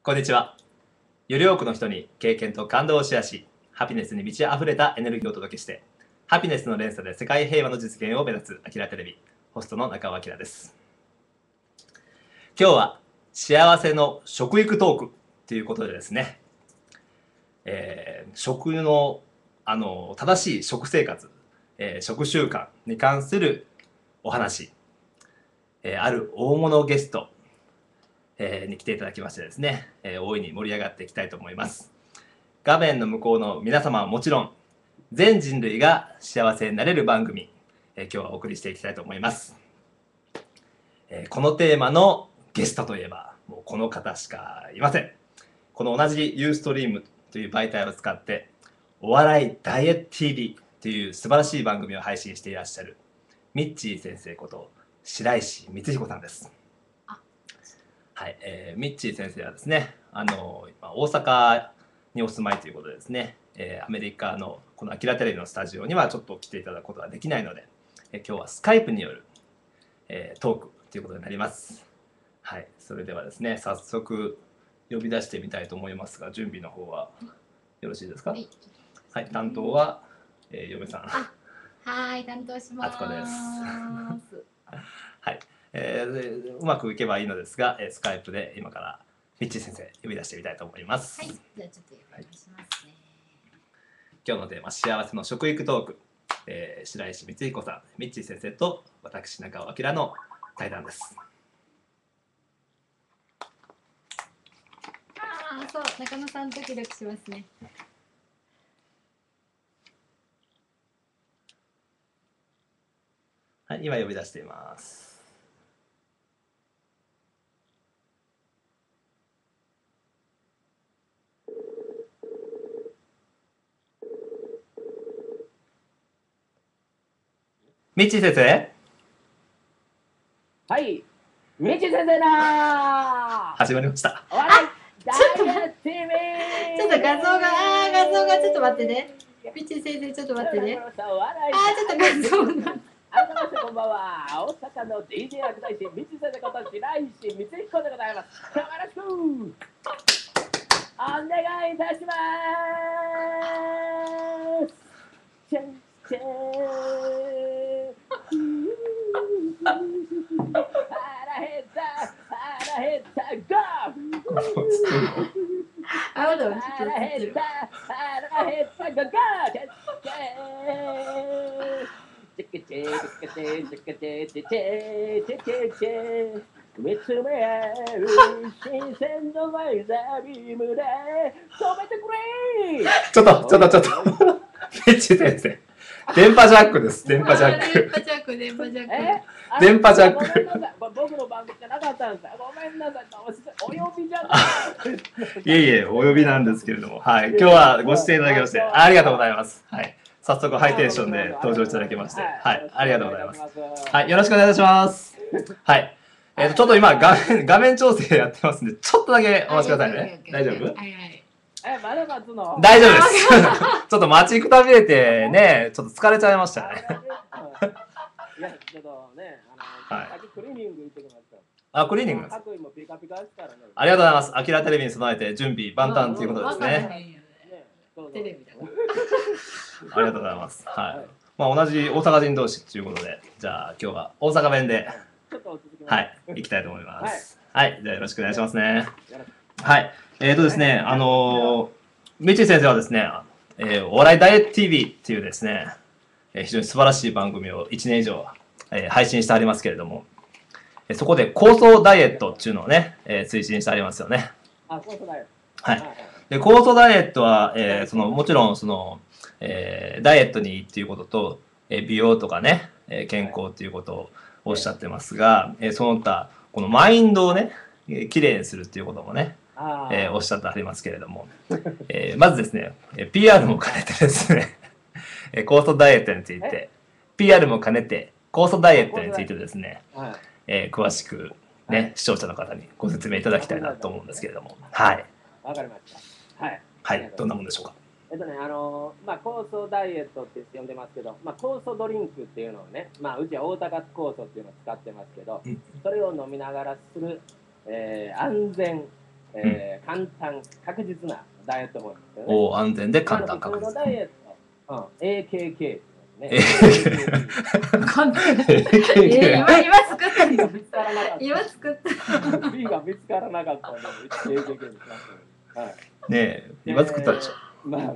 こんにちは。より多くの人に経験と感動をシェアし、ハピネスに満ち溢れたエネルギーをお届けして、ハピネスの連鎖で世界平和の実現を目指すアキラテレビ、ホストの中尾明です。今日は幸せの食育トークということでですね、食の正しい食生活、食習慣に関するお話、ある大物ゲスト、に来ていただきましてですね、大いに盛り上がっていきたいと思います。画面の向こうの皆様はもちろん、全人類が幸せになれる番組、今日はお送りしていきたいと思います。このテーマのゲストといえば、もうこの方しかいません。この同じユーストリームという媒体を使って、お笑いダイエット TV という素晴らしい番組を配信していらっしゃる、ミッチー先生こと白石光彦さんです。はい、ミッチー先生はですね、今大阪にお住まいということでですね、アメリカのこのアキラテレビのスタジオにはちょっと来ていただくことができないので、今日はスカイプによる、トークということになります。はい、それではですね、早速呼び出してみたいと思いますが、準備の方はよろしいですか？はい、はい、担当は、嫁さん。 はい、担当します。 あつこです。はい。うまくいけばいいのですが、スカイプで今からミッチー先生呼び出してみたいと思います。 はい、じゃあちょっと呼び出しますね。 今日のテーマ、幸せの食育トーク、白石光彦さん、ミッチー先生と私中尾明の対談です。 そう、中野さんドキドキしますね。 はい、今呼び出しています。ミッチー先生。 はい、ミッチー先生だ始まりました。 お笑いダイエット TV。 ちょっと画像がちょっと待ってね。ミッチー先生ちょっと待ってね。ちょっと画像が。 改めましてこんばんは。大阪の DJ 薬剤師ミッチー先生こと白石光彦でございます。よろしくお願いいたします。チェンチェン腹減ったゴーあ、どう腹減ったゴーゴーチェケチェケチェチェケチェチェチェチェチェチェ見つめ合う新鮮のライザービームで止めてくれちょっとミッチー先生、電波ジャックです。電波ジャック。 電波ジャック。 電波ジャック。 ごめんなさい、僕の番組じゃなかったんです。ごめんなさい、お呼びじゃない。 いえいえ、お呼びなんですけれども、はい、今日はご出演いただきましてありがとうございます。はい、早速ハイテンションで登場いただきまして、はい、ありがとうございます。はい、よろしくお願いします。はい、ちょっと今画面調整やってますんで、ちょっとだけお待ちくださいね。大丈夫？ はい。 まだ待つの？ 大丈夫です。ちょっと待ちくたびれてね、ちょっと疲れちゃいましたね。 いや、ちょっとね、クリーニング行ってきますから。 あ、クリーニング。 白衣もピカピカですからね。 ありがとうございます。アキラテレビに備えて準備万端ということですね。 テレビだから。 ありがとうございます。はい。まあ同じ大阪人同士ということで、じゃあ今日は大阪弁で、はい、行きたいと思います。はい、じゃあよろしくお願いしますね。はい。ですね、ミッチー先生はですね、お笑いダイエット TV っていうですね、非常に素晴らしい番組を1年以上、配信してありますけれども、そこで酵素ダイエットっていうのをね、推進してありますよね。 酵素ダイエット。 はい。で、酵素ダイエットは、もちろんダイエットにいいっていうことと、美容とかね、健康っていうことをおっしゃってますが、その他、このマインドをね、きれいにするっていうこともね、おっしゃってありますけれども、まずですね、PR も兼ねてですね、酵素ダイエットについて、PR も兼ねて、酵素ダイエットについてですね、詳しくね、視聴者の方にご説明いただきたいなと思うんですけれども、はい。 わかりました。はい。 はい、どんなもんでしょうか。 酵素ダイエットって呼んでますけど、酵素ドリンクっていうのをね、うちは大高酵素っていうのを使ってますけど、それを飲みながらする、安全、 簡単、確実なダイエット法なんですよね。 お安全で簡単確実。 普通のダイエット、AKK ってね。 簡単。今作ったが見つからなかった。 今作った。 B が見つからなかったので、AKK にしました。はい。 ねえ、今作ったでしょ。 まあ、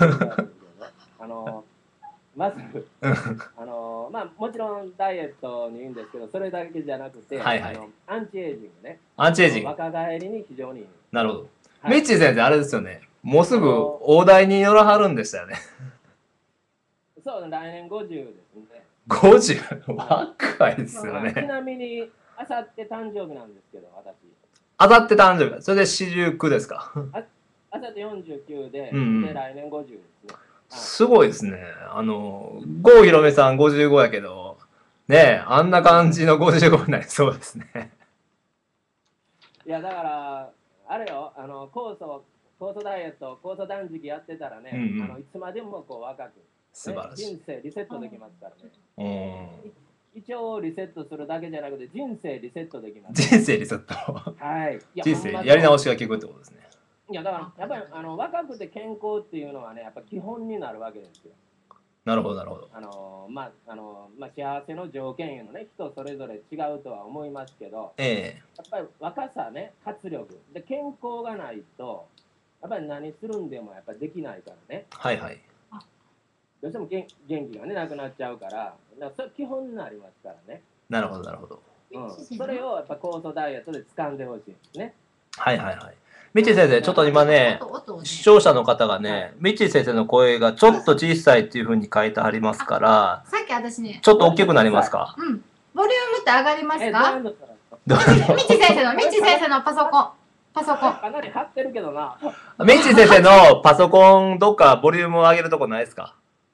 まず、まあ、もちろんダイエットにいいんですけど、それだけじゃなくて、 はいはい、 アンチエイジングね。 アンチエイジング。 若返りに非常にいい。 なるほど。はい、ミッチー先生、あれですよね。もうすぐ大台に乗らはるんでしたよね。 そう、来年50ですね。 50? 若いですよね。 ちなみに、あさって誕生日なんですけど、私。 あさって誕生日。それで49ですか。 あさって49で、で、来年50ですね。 すごいですね。郷ひろめさん55やけど、ねえ、あんな感じの55になりそうですね。 いや、だから、あれよ、酵素ダイエット、酵素断食やってたらね、いつまでもこう若く、 素晴らしい。 人生リセットできますからね。一応リセットするだけじゃなくて、人生リセットできます。 人生リセット。 はい。 人生やり直しが効くってことですね。 いやだからやっぱり若くて健康っていうのはねやっぱ基本になるわけですよ。 なるほどなるほど。 まあ幸せの条件いうのね人それぞれ違うとは思いますけど、やっぱり若さね活力で健康がないとやっぱり何するんでもやっぱりできないからね。 はいはい。 どうしても元気がねなくなっちゃうからそれ基本になりますからね。 なるほどなるほど。 それをやっぱ酵素ダイエットで掴んでほしいんですね。 はいはいはい。ミッチー先生、ちょっと今ね、視聴者の方がね、ミッチー先生の声がちょっと小さいっていうふうに書いてありますから、 さっき私ね、 ちょっと大きくなりますか？ うん。ボリュームって上がりますか？ どうミッチー先生のパソコン。 かなり張ってるけどな。 ミッチー先生のパソコン、どっかボリュームを上げるとこないですか？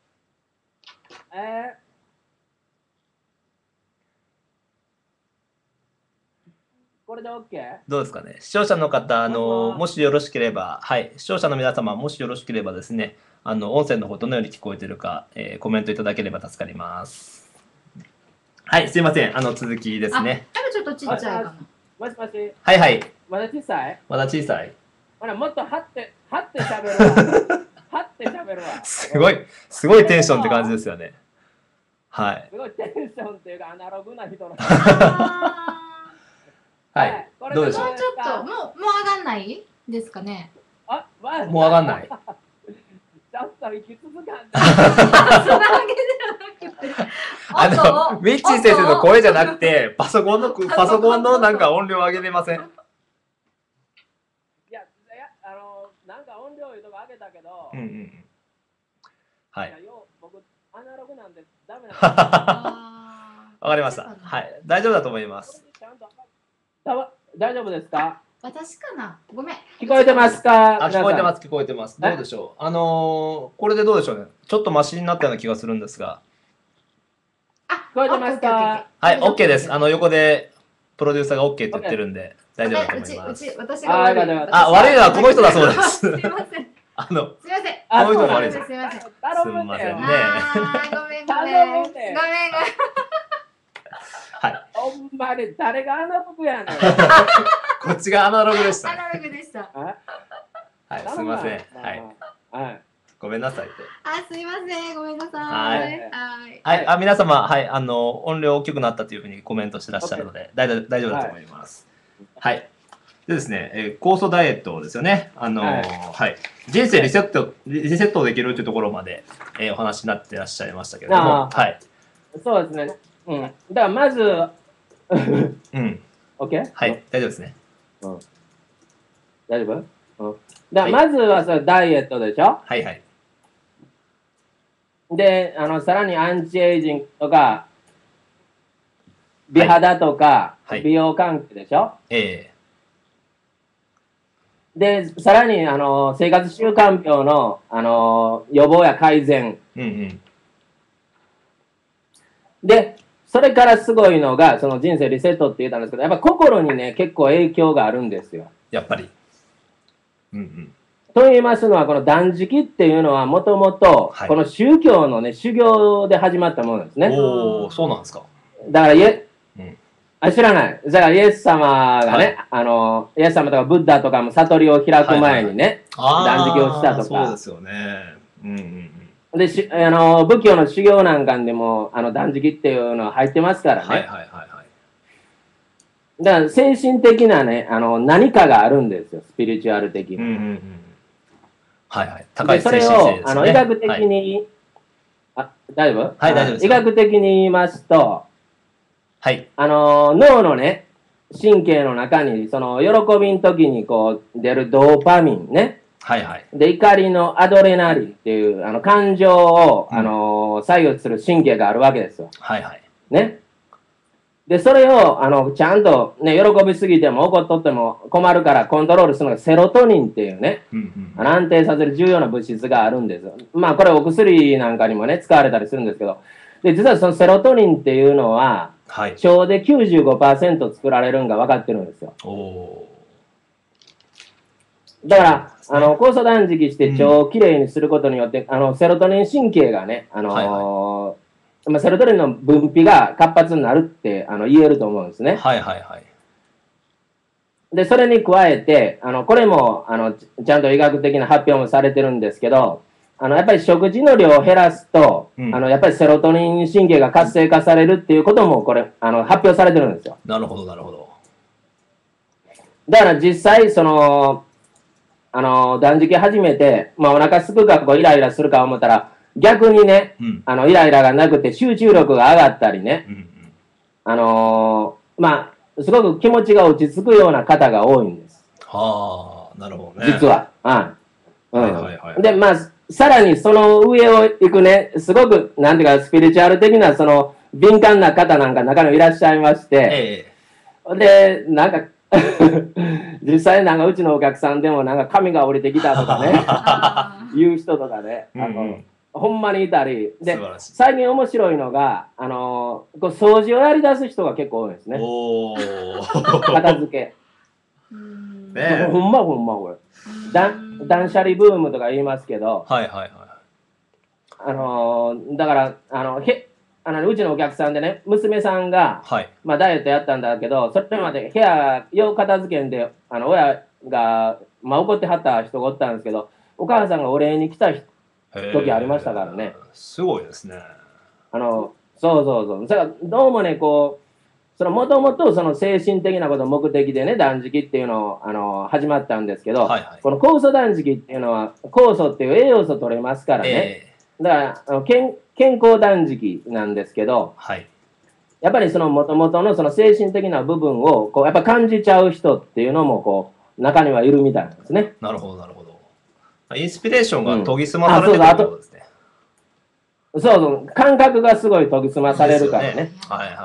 これで OK？ どうですかね。視聴者の方、もしよろしければ、はい、視聴者の皆様、もしよろしければですね、音声の方どのように聞こえてるか、コメントいただければ助かります。はい、すいません。続きですね。 多分ちょっとちっちゃいかな。 もしもし。 はいはい。 まだ小さい？ まだ小さい。 ほら、もっと張って喋るわ。張って喋るわ。 すごいテンションって感じですよね。はい。 すごいテンションっていうか、アナログな人の。 はい。どうでしょう。 もうちょっと、もう上がんないですかね。 もう上がんない。 ちょっと息続かん。 ミッチー先生の声じゃなくて、パソコンのなんか音量上げれません？ いや、なんか音量いうとこ上げたけど。 はい。 僕、アナログなんでダメなんです。 わかりました。はい。大丈夫だと思います。 大丈夫ですか？ 私かな。ごめん。 聞こえてますか？ 聞こえてます、聞こえてます。どうでしょう。これでどうでしょうね。ちょっとマシになったような気がするんですが。 聞こえてますか？ はい、OK です。横でプロデューサーが OK って言ってるんで、大丈夫だと思います。 私が悪い。 悪いのはこの人だそうです。 すいません。すいません。 この人が悪いです。 すいません。すみませんね。 ごめん。 はい。 ほんまに誰がアナログやねん。 こっちがアナログでした。 アナログでした。 はい、すみません。はい。ごめんなさいって。 すいません。ごめんなさい。 はい。皆様、はい、音量大きくなったというふうにコメントしてらっしゃるので、大丈夫だと思います。はい。でですね、酵素ダイエットですよね。はい。人生リセットできるというところまで、お話になってらっしゃいましたけれども、はい。 そうですね。だからまず、OK？ はい、大丈夫ですね。 大丈夫？だからまずはそれダイエットでしょ？ はいはい。 で、さらにアンチエイジングとか、美肌とか、美容関係でしょ？で、さらに生活習慣病の予防や改善。で、それからすごいのが、その人生リセットって言ったんですけど、やっぱ心にね、結構影響があるんですよ。 やっぱり。 と言いますのは、この断食っていうのは、もともと、この宗教のね、修行で始まったものですね。 おー、そうなんですか。 だからあ、知らない。だからイエス様がね、イエス様とかブッダとかも悟りを開く前にね、断食をしたとか。 そうですよね。 で、仏教の修行なんかでも、断食っていうのは入ってますからね。だから精神的なね、何かがあるんですよ、スピリチュアル的に。 高いそれを、医学的に、大丈夫？ はい、大丈夫です。 医学的に言いますと、脳のね、神経の中に、その、喜びの時にこう、出るドーパミンね。で、怒りのアドレナリンっていう、感情を、左右する神経があるわけですよ。ね。で、それを、ちゃんとね、喜びすぎても怒っとっても困るからコントロールするのがセロトニンっていうね、安定させる重要な物質があるんですよ。まあ、これお薬なんかにもね、使われたりするんですけど、で、実はそのセロトニンっていうのは、腸で 95% 作られるんが分かってるんですよ。だから、酵素断食して腸をきれいにすることによって、セロトニン神経がね、セロトニンの分泌が活発になるって言えると思うんですね。で、それに加えて、これもちゃんと医学的な発表もされてるんですけど、やっぱり食事の量を減らすと、やっぱりセロトニン神経が活性化されるっていうことも、これ、発表されてるんですよ。 なるほど、なるほど。 だから実際、その、断食始めて、まあお腹すくかこうイライラするか思ったら、逆にね、イライラがなくて集中力が上がったりね、まあ、すごく気持ちが落ち着くような方が多いんです。 はあ、なるほどね。 実は。で、まあ、さらにその上を行くね、すごく、なんていうか、スピリチュアル的な、その、敏感な方なんか中にいらっしゃいまして、で、なんか、実際なんかうちのお客さんでもなんか髪が降りてきたとかね、いう人とかね、ほんまにいたり、で、最近面白いのが、こう掃除をやり出す人が結構多いんですね。片付け。ほんまこれ。断捨離ブームとか言いますけど、だから、うちのお客さんでね、娘さんが、まあダイエットやったんだけど、それまで部屋、よう片付けんで、親が、まあ怒ってはった人がおったんですけど、お母さんがお礼に来た時ありましたからね。 すごいですね。 そう。だからどうもね、こう、もともとその精神的なことを目的でね、断食っていうのを始まったんですけど、この酵素断食っていうのは、酵素っていう栄養素取れますからね。だから健康断食なんですけど、やっぱりその元々のその精神的な部分をこうやっぱ感じちゃう人っていうのもこう中にはいるみたいなんですね。 なるほど、なるほど。インスピレーションが研ぎ澄まされてるってことですね。 そう、感覚がすごい研ぎ澄まされるからね。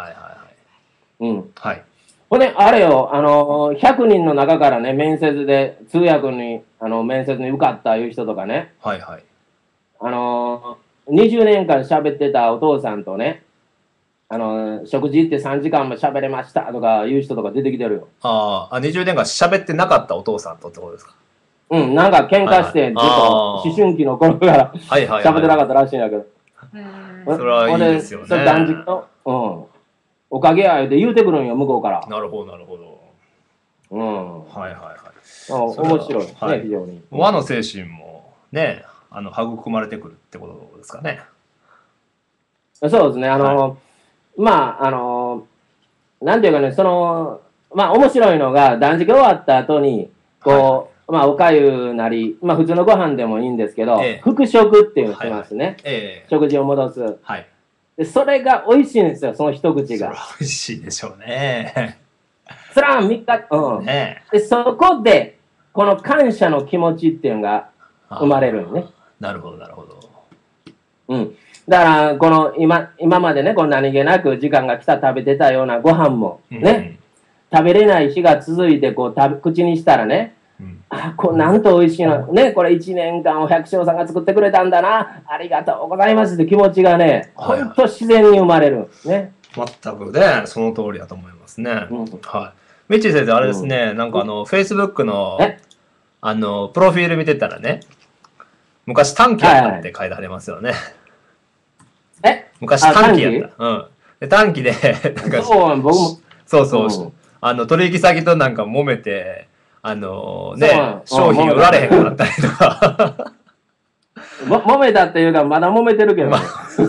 ほんで、あれよ、100人の中からね、面接で、通訳に、面接に受かったいう人とかね、20年間喋ってたお父さんとね、食事行って3時間も喋れましたとかいう人とか出てきてるよ。 20年間喋ってなかったお父さんとってことですか？ なんか喧嘩して、ずっと思春期の頃から喋ってなかったらしいんだけど。 それはいいですよね。 断食と、おかげやで言うてくるんよ、向こうから。 なるほど、なるほど。面白いですね、非常に。 和の精神もね、育まれてくるってことですかね。 そうですね、まあ、なんていうかね、まあ、面白いのが、断食終わった後に、こう、まあ、おかゆなり、まあ、普通のご飯でもいいんですけど、復食っていうのをしますね。食事を戻す。で、それが美味しいんですよ、その一口が。 美味しいでしょうね。 それは3日、で、そこで、この感謝の気持ちっていうのが生まれるよね。 なるほど、なるほど。だから、この今までね、この何気なく時間が来た食べてたようなご飯も、ね、食べれない日が続いて、こう、口にしたらね、これなんと美味しいの。ね、これ1年間お百姓さんが作ってくれたんだな。ありがとうございますって気持ちがね、ほんと自然に生まれるんですね。 全くね、その通りだと思いますね。ミッチー先生、あれですね、なんかFacebook の、プロフィール見てたらね、昔短期やったって書いてありますよね。昔短期やった。短期で、なんか、 そうそう、 うん取引先となんか揉めて、 そう商品売られへんくなったりとか。 揉めたっていうか、まだ揉めてるけどね。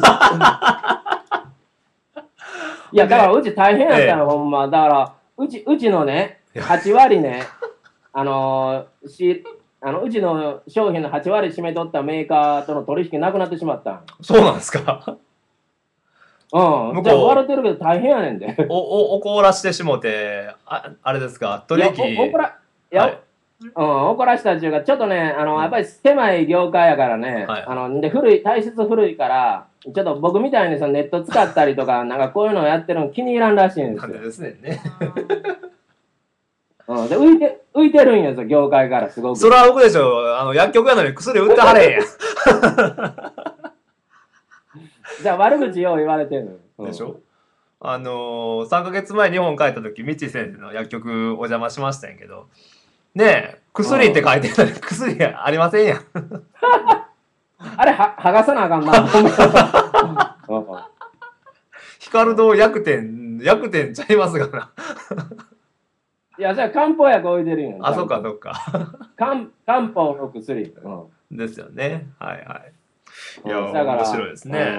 いや、だからうち大変やったよ、ほんま。だから、うちのね、8割ね、うちの商品の8割占めとったメーカーとの取引なくなってしまったん。 そうなんですか。 うん。じゃあ、笑ってるけど大変やねんで。 怒らしてしもて、あれですか、取引。 怒らしたっていうか、ちょっとね、やっぱり狭い業界やからね、で体質古いから、ちょっと僕みたいにネット使ったりとか、なんかこういうのをやってるの気に入らんらしいんですよ。 ですね。 で浮いてるんですよ、業界からすごく。 それは僕でしょ、薬局やのに薬売ってはれへんやん。 じゃあ悪口よう言われてるの。 でしょ。3ヶ月前日本帰った時、みち先生の薬局お邪魔しましたんやけど、ねえ、薬って書いてるのに薬ありませんやん。 あれ剥がさなあかんな。 光堂薬店ちゃいますがな。 いや、じゃあ漢方薬置いてるんよ。 あ、そっかそっか。 漢方の薬。 ですよね。はいはい。いや、 だから面白いですね。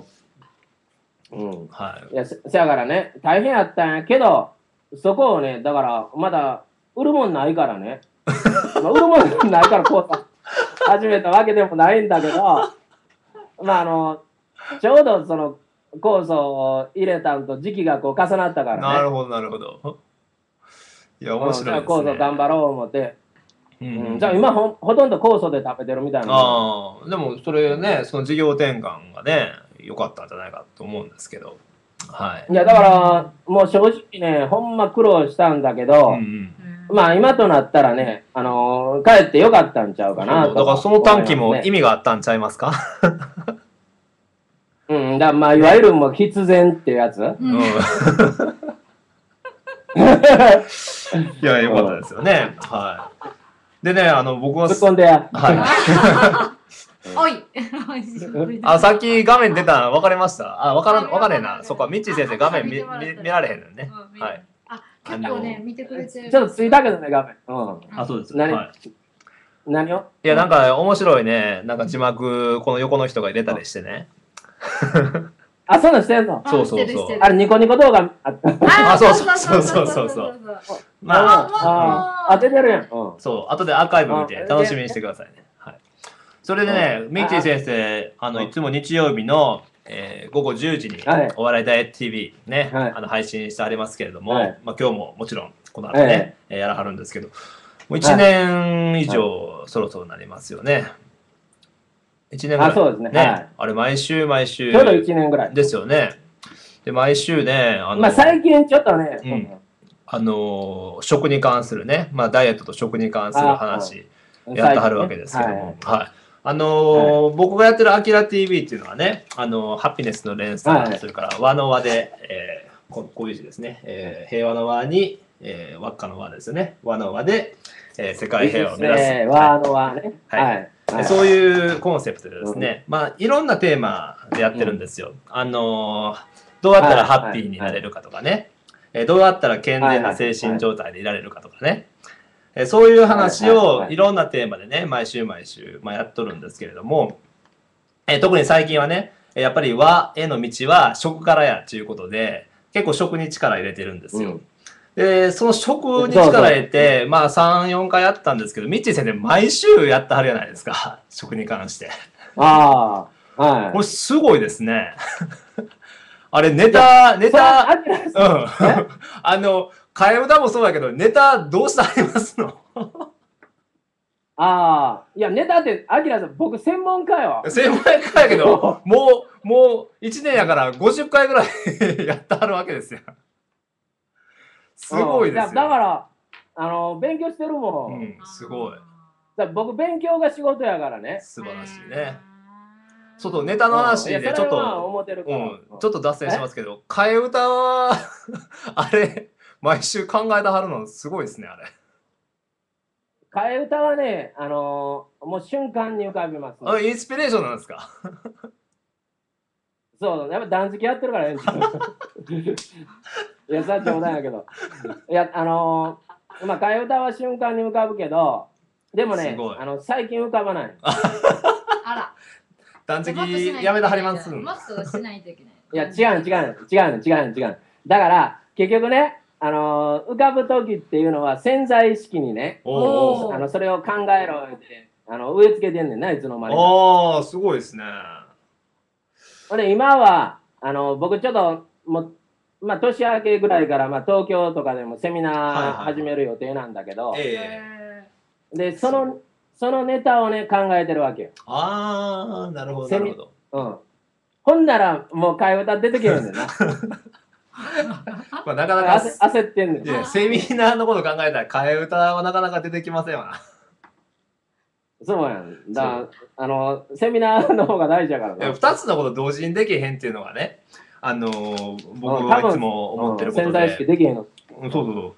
はい。いや、せやからね、大変やったんやけど、そこをね、だから、まだ売るもんないからね。売るもんないから、こう始めたわけでもないんだけど、まあ、ちょうどその、酵素を入れたんと時期がこう重なったからね。 なるほど、なるほど。いや、面白いですね。 じゃあ酵素頑張ろう思って。じゃあ今ほとんど酵素で食べてるみたいな。 ああ、でもそれね、その事業転換がね、良かったんじゃないかと思うんですけど。はい。 いや、だから、もう正直ね、ほんま苦労したんだけど、まあ今となったらね、帰ってよかったんちゃうかなと。 だからその短期も意味があったんちゃいますか。 だからまあいわゆるもう必然っていうやつ。 いや、よかったですよね。はい。でね、僕は。 突っ込んでや。 はい。おい。 さっき画面出たの分かりました。分かんねえな。そっか、ミッチー先生画面見られへんのね。はい。 結構ね、見てくれてる。 ちょっとついたけどね、画面。 そうです。 何を？ いや、なんか面白いね。なんか字幕、この横の人が入れたりしてね。 あ、そういうのしてんの？ そうそう。 あれ、ニコニコ動画。 そう。まあ、出てるやん。 そう、後でアーカイブ見て楽しみにしてくださいね。はい。それでね、ミッチー先生、いつも日曜日の午後10時にお笑いダイエット TV ね、配信してありますけれども、まあ今日ももちろんこの後ね、やらはるんですけど、もう1年以上そろそろなりますよね。1年ぐらい。 そうですね。 あれ、毎週。ちょうど 1年ぐらい。 ですよね。で、毎週ね、 まあ最近ちょっとね、 食に関するね、まあダイエットと食に関する話やってはるわけですけども、はい。僕がやってるアキラ TV っていうのはね、ハピネスの連鎖、それから和の和で、こういう字ですね、平和の和に、輪っかの和ですよね。和の和で、世界平和を目指す。 和の和ね。 はい。そういうコンセプトでですね、まあいろんなテーマでやってるんですよ。どうやったらハッピーになれるかとかね、どうやったら健全な精神状態でいられるかとかね、そういう話をいろんなテーマでね、毎週、やっとるんですけれども、特に最近はね、やっぱり和への道は食からやということで、結構食に力入れてるんですよ。で、その食に力入れて、まあ3、4回やったんですけど、ミッチー先生毎週やってはるじゃないですか、食に関して。これすごいですね。あれ、ネタ、替え歌もそうだけど、ネタどうしてありますの？ いや、ネタって、アキラさん、僕専門家よ。 専門家やけど、もう1年やから50回ぐらいやってはるわけですよ。すごいですよ。 だから、勉強してるもん。 すごい。 僕、勉強が仕事やからね。 素晴らしいね。ネタの話でちょっと脱線しますけど、替え歌はあれ毎週考えてはるのすごいですね、あれ。 替え歌はね、もう瞬間に浮かびます、 インスピレーションなんですか？ そう、やっぱ断食やってるからね。 いや、さ、冗談やけど。いや、まあ、替え歌は瞬間に浮かぶけど、でもねすごい、 最近浮かばない。 あら。 断食やめてはりますん。 もっとしないといけない。 いや、違う。だから、結局ね、浮かぶ時っていうのは潜在意識にね、 おーそれを考えろって植え付けてんねんな、いつの間にか。 ああ、すごいですね。 ほんで今は僕ちょっともう、まあ、年明けぐらいから、まあ、東京とかでもセミナー始める予定なんだけど、でそのネタをね考えてるわけよ。 ああ、なるほど、なるほど。 うん。ほんならもう替え歌出てけへんねんな。 まあ、なかなか焦ってんねん。 いやセミナーのこと考えたら替え歌はなかなか出てきませんわ。 そうやん。だセミナーの方が大事やからな。 2つのこと同時にできへんっていうのがね、僕はいつも思ってることで。 潜在意識できへんの。 そうそうそう。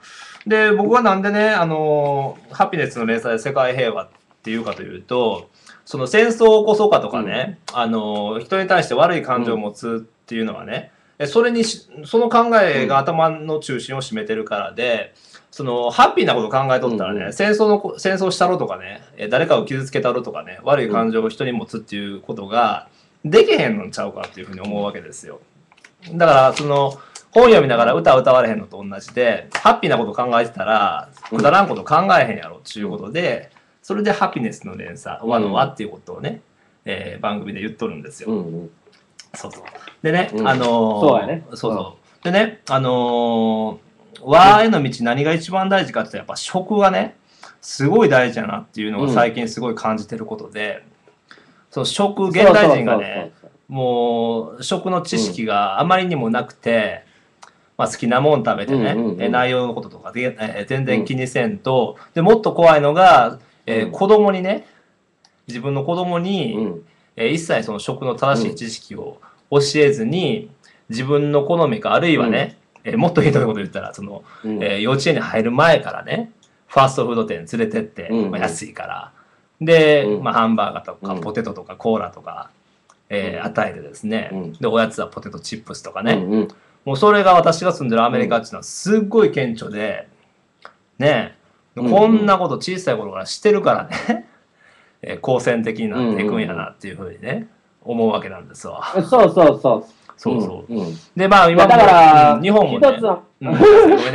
で、僕はなんでね、ハピネスの連載で世界平和っていうかというと、その戦争を起こそうかとかね、人に対して悪い感情を持つっていうのはね、その考えが頭の中心を占めてるからで、そのハッピーなこと考えとったらね、戦争したろとかね、誰かを傷つけたろとかね、悪い感情を人に持つっていうことができへんのちゃうかっていうふうに思うわけですよ。だからその本読みながら歌われへんのと同じで、ハッピーなこと考えてたらくだらんこと考えへんやろっていうことで、それでハピネスの連鎖和の和っていうことをね、番組で言っとるんですよ。そうそう。でね、 そうやね。 そうそう。でね、和への道何が一番大事かってやっぱ食がね、すごい大事やなっていうのが最近すごい感じてることで、その食、現代人がね、もう食の知識があまりにもなくて、まあ、好きなもん食べてね、内容のこととかで、全然気にせんと、でもっと怖いのが、子供にね、自分の子供に、一切その食の正しい知識を教えずに、自分の好みかあるいはね、もっとひどいこと言ったらその、幼稚園に入る前からねファーストフード店連れてって、まあ、安いからで、まあ、ハンバーガーとかポテトとかコーラとか、与えてですね、でおやつはポテトチップスとかね、もうそれが私が住んでるアメリカっていうのはすっごい顕著でね、こんなこと小さい頃からしてるからね、好戦的になっていくんやなっていうふうにね思うわけなんですわ。そうそう。で、まあ今も、 だから日本もね、ごめんね。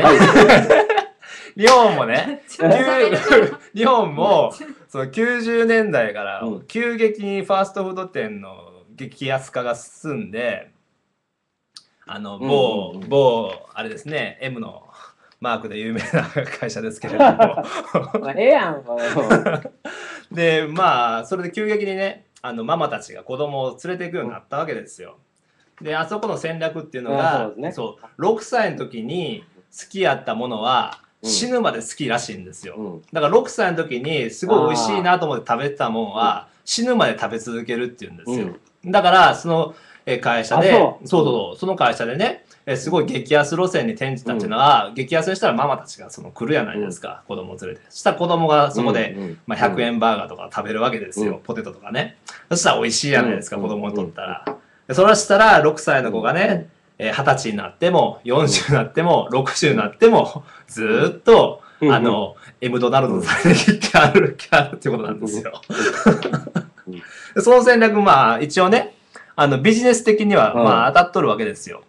日本もね、日本もその90年代から急激にファーストフード店の激安化が進んで、あれですね、M のマークで有名な会社ですけれども。 ええやん。 で、まあ、それで急激にね、ママたちが子供を連れて行くようになったわけですよ。で、あそこの戦略っていうのが、そう6歳の時に好きやったものは死ぬまで好きらしいんですよ。だから6歳の時にすごい美味しいなと思って食べてたもんは死ぬまで食べ続けるっていうんですよ。だからその会社で、その会社でね、すごい激安路線に転じたっていうのは、激安にしたらママたちが来るやないですか、子供を連れて。そしたら子供がそこで、まあ、100円バーガーとか食べるわけですよ、ポテトとかね。そしたら美味しいやないですか、子供にとったら。そらしたら6歳の子がね、20歳になっても40になっても60になってもずーっとM ドナルドされてきあるっていうことなんですよ。その戦略まあ一応ねビジネス的にはまあ当たっとるわけですよ。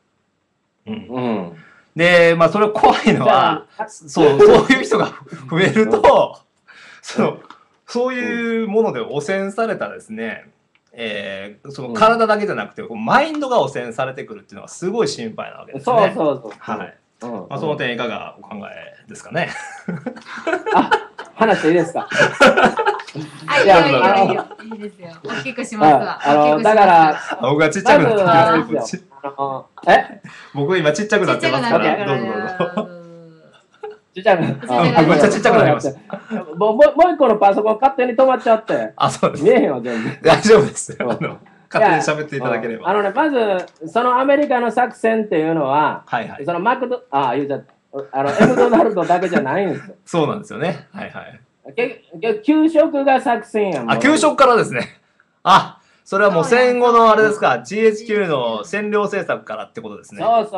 でまあそれ怖いのはそういう人が増えるとそういうもので汚染されたですねその体だけじゃなくてマインドが汚染されてくるっていうのがすごい心配なわけですね。はい。まあその点いかがお考えですかね。 あ、話していいですか。 いいですよ。大きくしますわ。 だから僕がちっちゃくなってます。僕今ちっちゃくなってますからどうぞどうぞ。 ちっちゃくめっちゃちっちゃくなりました。 もう一個のパソコン勝手に止まっちゃって。 あ、そうです。 見えへんわ全然。 大丈夫ですよ。勝手に喋っていただければ。 まずそのアメリカの作戦っていうのは、そのマクド言うちゃった。M ドナルドだけじゃないんですよ。 そうなんですよね。はいはい。 給食が作戦やもん。 あ、給食からですね。あ、それはもう戦後のあれですか、GHQ の占領政策からってことですね。 そう。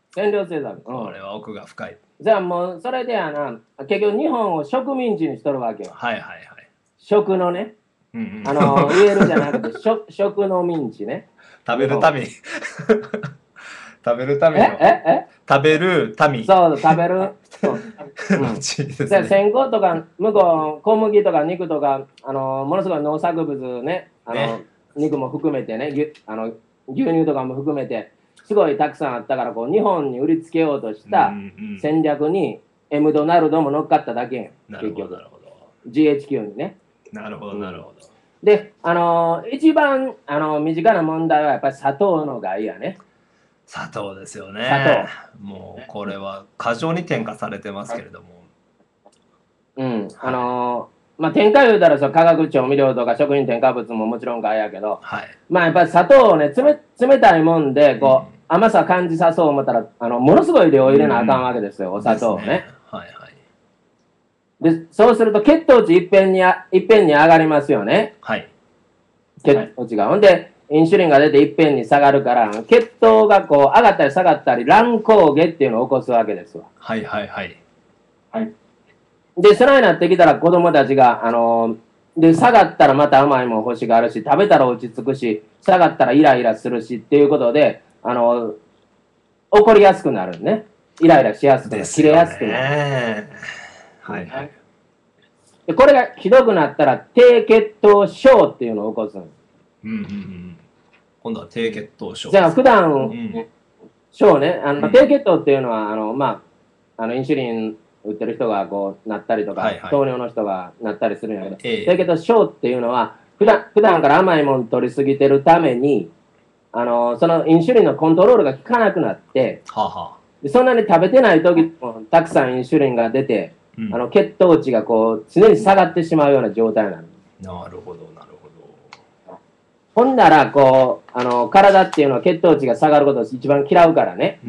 占領政策。 これは奥が深い。 じゃあもうそれでやな、結局日本を植民地にしとるわけよ。 はいはいはい。 食のね、 うんうん、 言えるじゃなくて食の民地ね。 食べるために食べるための食べる民。 そう食べる。 じゃあ線香とか向こう小麦とか肉とかものすごい農作物ね、肉も含めてね、牛乳とかも含めてすごいたくさんあったから、こう日本に売りつけようとした戦略にエムドナルドも乗っかっただけやん、結局。GHQ にね。 なるほどなるほど。 で一番身近な問題はやっぱり砂糖の害やね。 砂糖ですよね。 砂糖。 もうこれは過剰に添加されてますけれども。 うん。まあ添加言うたら化学調味料とか食品添加物ももちろん害やけど、 はい、まあやっぱり砂糖をね冷たいもんでこう、甘さ感じさそう思ったらものすごい量入れなあかんわけですよ、お砂糖をね。 はいはい。 でそうすると血糖値いっぺんに上がりますよね。 はい。 血糖値が。ほんでインシュリンが出ていっぺんに下がるから、血糖がこう上がったり下がったり乱高下っていうのを起こすわけですわ。 はいはいはい。 はい。でそれになってきたら子供たちがで下がったらまた甘いもん欲しがるし、食べたら落ち着くし、下がったらイライラするしっていうことで怒りやすくなるね。イライラしやすくなる、切れやすくなる。 はいはい。 でこれがひどくなったら低血糖症っていうのを起こすんです。 うんうんうん。今度は低血糖症。 じゃあ普段、症ね、低血糖っていうのはまあインシュリン売ってる人がこうなったりとか、糖尿の人がなったりするんやけど、低血糖症っていうのは普段から甘いもの取りすぎてるためにそのインシュリンのコントロールが効かなくなって、でそんなに食べてない時もたくさんインシュリンが出て、血糖値がこう常に下がってしまうような状態になる。 なるほどなるほど。 ほんならこう体っていうのは血糖値が下がることを一番嫌うからね。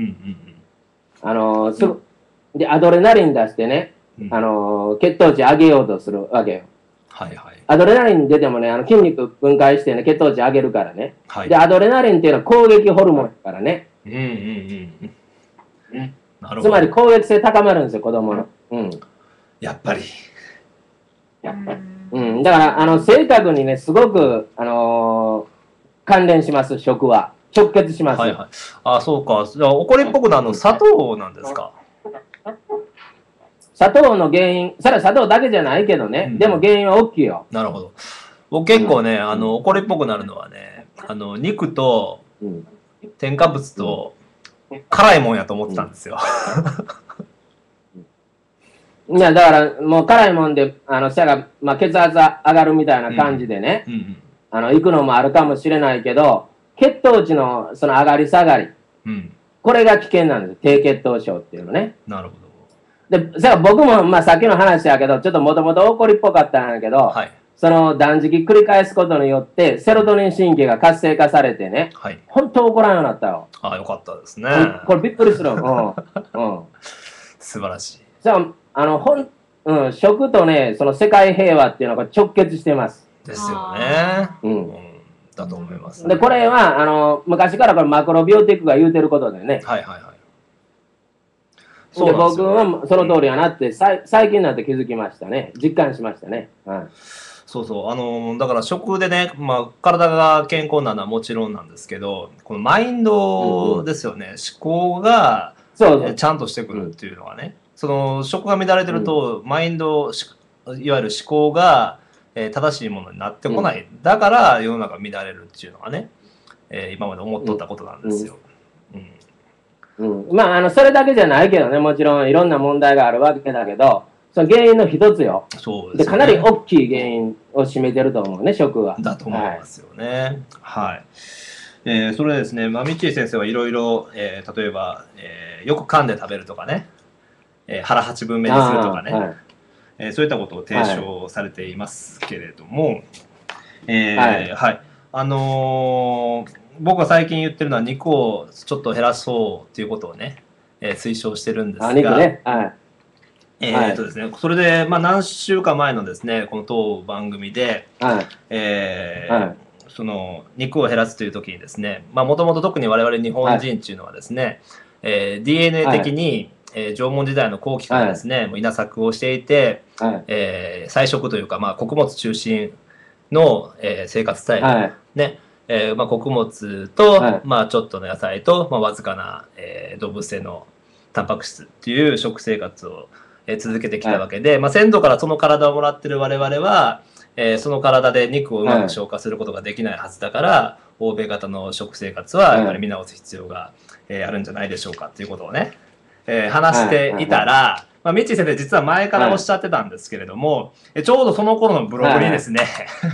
でアドレナリン出してね、血糖値上げようとするわけよ。 はいはい。 アドレナリン出てもね筋肉分解してね血糖値上げるからね。でアドレナリンっていうのは攻撃ホルモンだからね。つまり攻撃性高まるんですよ、子供の。 やっぱり。 だから正確にねすごく関連します、食は直結します。 はいはい。あ、そうか。じゃあ怒りっぽくなるの砂糖なんですか。 砂糖の原因、それは砂糖だけじゃないけどね、でも原因は大きいよ。 なるほど。僕結構ね、怒りっぽくなるのはね、肉と添加物と辛いもんやと思ってたんですよ。 いやだからもう辛いもんで舌が、まあ、血圧上がるみたいな感じでね、行くのもあるかもしれないけど、血糖値のその上がり下がり、これが危険なんです、低血糖症っていうのね。 なるほど。 で僕も、まあ、さっきの話やけどちょっともともと怒りっぽかったんやけど、その断食繰り返すことによってセロトニン神経が活性化されてね、本当怒らんようになったよ。 ああ、よかったですね。 これびっくりする。 素晴らしい。 じゃあ食とねその世界平和っていうのが直結してます。 ですよね。だと思います。 でこれは昔からこれマクロビオティックが言うてることでね。で僕はその通りやなって最近になって気づきましたね。実感しましたね。 そうそう。だから食でね、まあ、体が健康なのはもちろんなんですけど、このマインドですよね。思考がちゃんとしてくるっていうのはね。その食が乱れてると、マインド、いわゆる思考が正しいものになってこない。だから世の中乱れるっていうのがね、今まで思っとったことなんですよ。 まあそれだけじゃないけどね、もちろんいろんな問題があるわけだけど、その原因の一つよ。 そうですね。 かなり大きい原因を占めてると思うね、食は。 だと思いますよね。それですね、ミッチー先生はいろいろ、例えば、よく噛んで食べるとかね、腹8分目にするとかね、そういったことを提唱されていますけれども、僕が最近言ってるのは肉をちょっと減らそうということをね、推奨してるんですが、 肉ね。 ですね、それで、まあ、何週間前のですね、この当番組で、その肉を減らすという時にですね、もともと特に我々日本人っていうのはですね、 DNA 的に、縄文時代の後期からですね、もう稲作をしていて、菜食というか、まあ、穀物中心の、生活スタイル、ね、まあ、穀物と、まあ、ちょっとの野菜と、まあ、わずかな、動物性のタンパク質っていう食生活を、続けてきたわけで、まあ、先祖からその体をもらってる我々は、その体で肉をうまく消化することができないはずだから、欧米型の食生活はやっぱり見直す必要が、あるんじゃないでしょうかっていうことをね、話していたら、まあ、ミッチー先生実は前からおっしゃってたんですけれども、ちょうどその頃のブログにですね、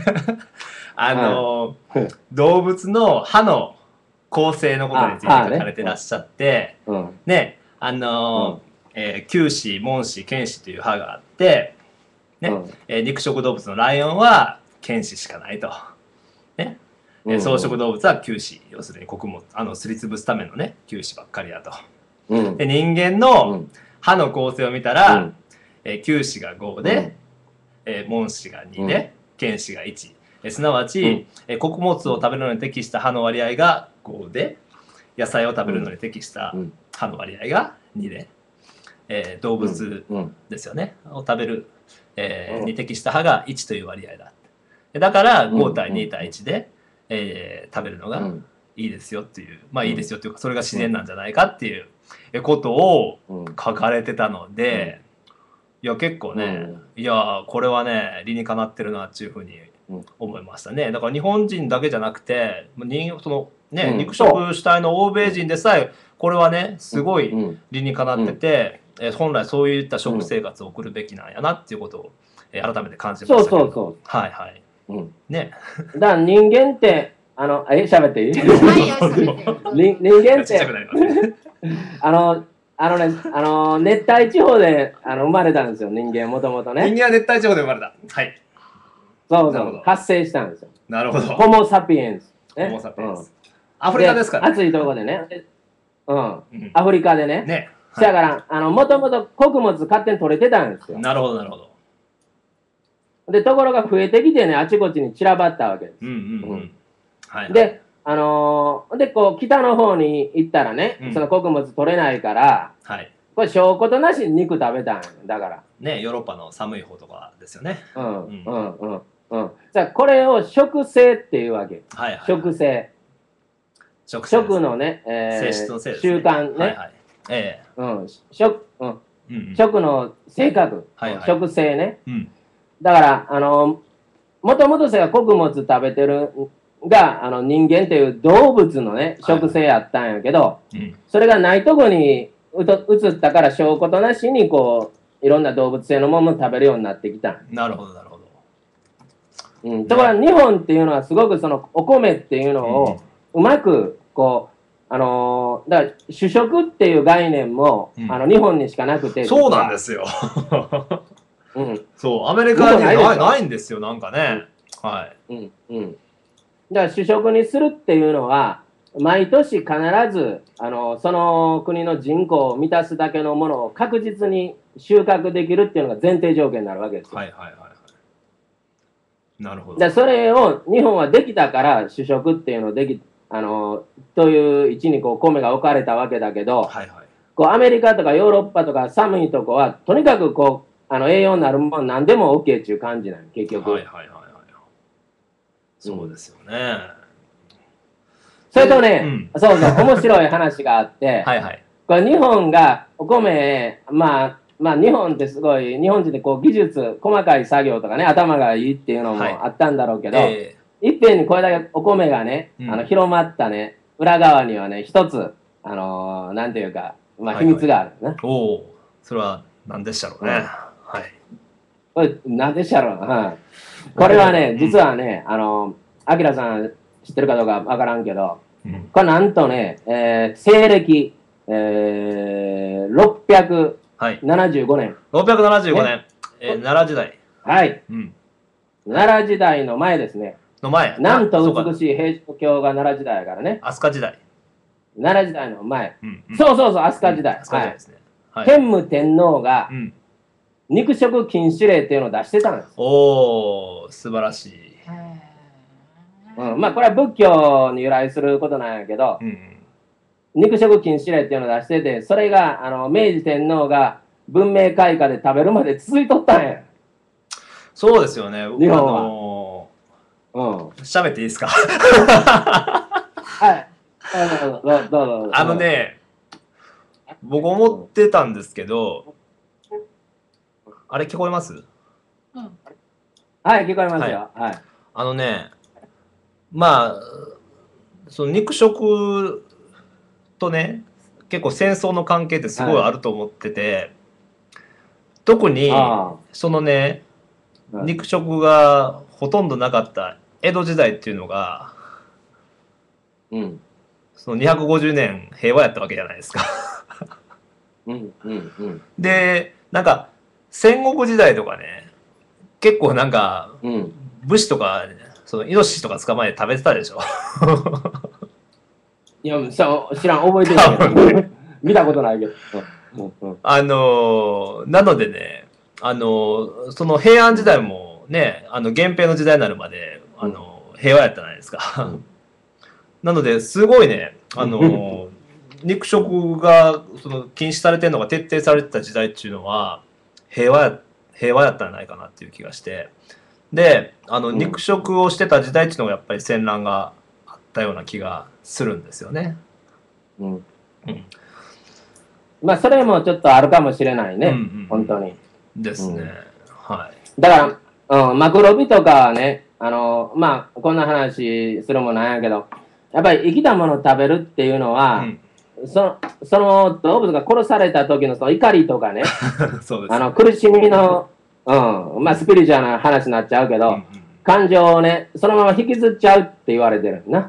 動物の歯の構成のことについて書かれてらっしゃって、ね、臼歯、門歯、犬歯という歯があって、ね、肉食動物のライオンは犬歯しかないと。ね、草食動物は臼歯、要するに穀物、すりつぶすためのね、臼歯ばっかりだと。で人間の歯の構成を見たら、臼歯が5で、門歯が2で、犬歯が1。すなわち、穀物を食べるのに適した歯の割合が5で、野菜を食べるのに適した歯の割合が2で、動物ですよね、を食べる、に適した歯が1という割合だ。だから5対2対1で、食べるのがいいですよっていう、まあいいですよっていうか、それが自然なんじゃないかっていうことを書かれてたので、いや結構ね、いやこれはね理にかなってるなっていうふうに思いましたね。だから日本人だけじゃなくて、そのね、肉食主体の欧米人でさえこれはねすごい理にかなってて、本来そういった食生活を送るべきなんやなっていうことを、改めて感じましたけど。はいはい。ね。 だから人間って喋っていい？人間って熱帯地方で生まれたんですよ、人間もともとね。 人間は熱帯地方で生まれた。はい。 そうそう、発生したんですよ。 なるほど。 ホモ・サピエンス。 ホモ・サピエンス。アフリカですから。 暑いところでね。アフリカでね。 ね。 だからもともと穀物勝手に取れてたんですよ。 なるほどなるほど。 でところが増えてきてね、あちこちに散らばったわけです。ででこう北の方に行ったらね、その穀物取れないから、これ証拠となしに肉食べたんだからね。ヨーロッパの寒い方とかですよね。 じゃあこれを食性っていうわけ。食性。食のね、習慣ね。食の性格、食性ね。だからもともとそれが穀物食べてるが人間っていう動物のね食性やったんやけど、それがないとこに移ったから証拠となしにこういろんな動物性のものを食べるようになってきた。 なるほどなるほど。ところが日本っていうのはすごくそのお米っていうのをうまくこうだから主食っていう概念も日本にしかなくて。 そうなんですよ。そうアメリカにないんですよなんかね。はい。 だから主食にするっていうのは毎年必ずその国の人口を満たすだけのものを確実に収穫できるっていうのが前提条件になるわけですよ。 なるほど。 だそれを日本はできたから主食っていうのをという位置にこう米が置かれたわけだけど、こうアメリカとかヨーロッパとか寒いとこはとにかくこう栄養になるもの何でも OK っていう感じなの結局。 そうですよね。 それとね、そうそう面白い話があってこれ日本がお米まあ日本ってすごい日本人でこう技術細かい作業とかね頭がいいっていうのもあったんだろうけど、いっぺんにこれだけお米がね広まったね裏側にはね一つなんていうか秘密があるね。 おお、それは何でしたろうね。はい。 これ何でしたろうな。これはね実はねあきらさん知ってるかどうかわからんけど、これなんとね西暦675年。 675年。奈良時代。 はい。奈良時代の前ですね。 の前。 なんと美しい平城京が奈良時代やからね。 飛鳥時代。 奈良時代の前。そうそうそう、飛鳥時代。天武天皇が肉食禁止令っていうのを出してたんです。 おお、素晴らしい。まあこれは仏教に由来することなんやけど、 肉食禁止令っていうのを出してて、それが明治天皇が文明開化で食べるまで続いとったんや。 そうですよね。 日本は。 喋っていいですか？ はい。どうぞ。 僕思ってたんですけど、あれ聞こえます？ はい、聞こえますよ。はい。 まあ、その肉食とね、結構戦争の関係ってすごいあると思ってて、特にそのね、肉食がほとんどなかった江戸時代っていうのが、その250年平和やったわけじゃないですか。で、なんか戦国時代とかね、結構なんか武士とかそのイノシシとか捕まえて食べてたでしょ。 いや、知らん、覚えてないけど、見たことないけど。 なのでね、その平安時代もね、源平の時代になるまで平和やったじゃないですか。なのですごいね、肉食がその禁止されてるのが徹底されてた時代っていうのは平和やったんじゃないかなっていう気がして、で肉食をしてた時代っていうのがやっぱり戦乱があったような気がするんですよね。 まあそれもちょっとあるかもしれないね、本当に。 ですね。はい。 だから、マクロビとかはね、まあこんな話するもなんやけど、やっぱり生きたものを食べるっていうのは、その動物が殺された時のその怒りとかね、 そうです。 苦しみの、まあスピリチュアルな話になっちゃうけど、感情をね、そのまま引きずっちゃうって言われてるんな。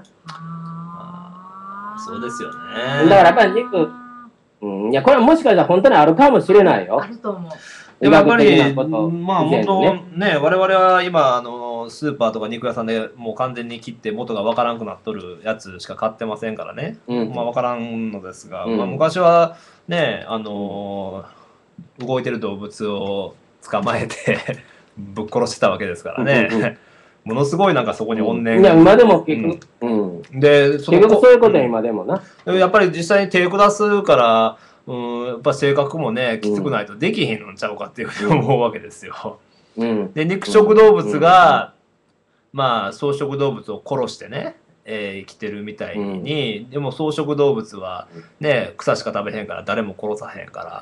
そうですよね。 だからやっぱり肉、いや、これはもしかしたら本当にあるかもしれないよ。 あると思う。 でもやっぱり、まあ本当ね、我々は今スーパーとか肉屋さんでもう完全に切って元が分からんくなっとるやつしか買ってませんからね、まあ分からんのですが、まあ、昔はね、動いてる動物を捕まえてぶっ殺してたわけですからね。ものすごいなんかそこに怨念が、いや今でも結局、 で結局そういうこと今でもな、 やっぱり実際に手下すからやっぱ性格もねきつくないとできへんのちゃうかっていうふうに思うわけですよ。で肉食動物が、まあ草食動物を殺してね、生きてるみたいに、でも草食動物はね草しか食べへんから誰も殺さへんから、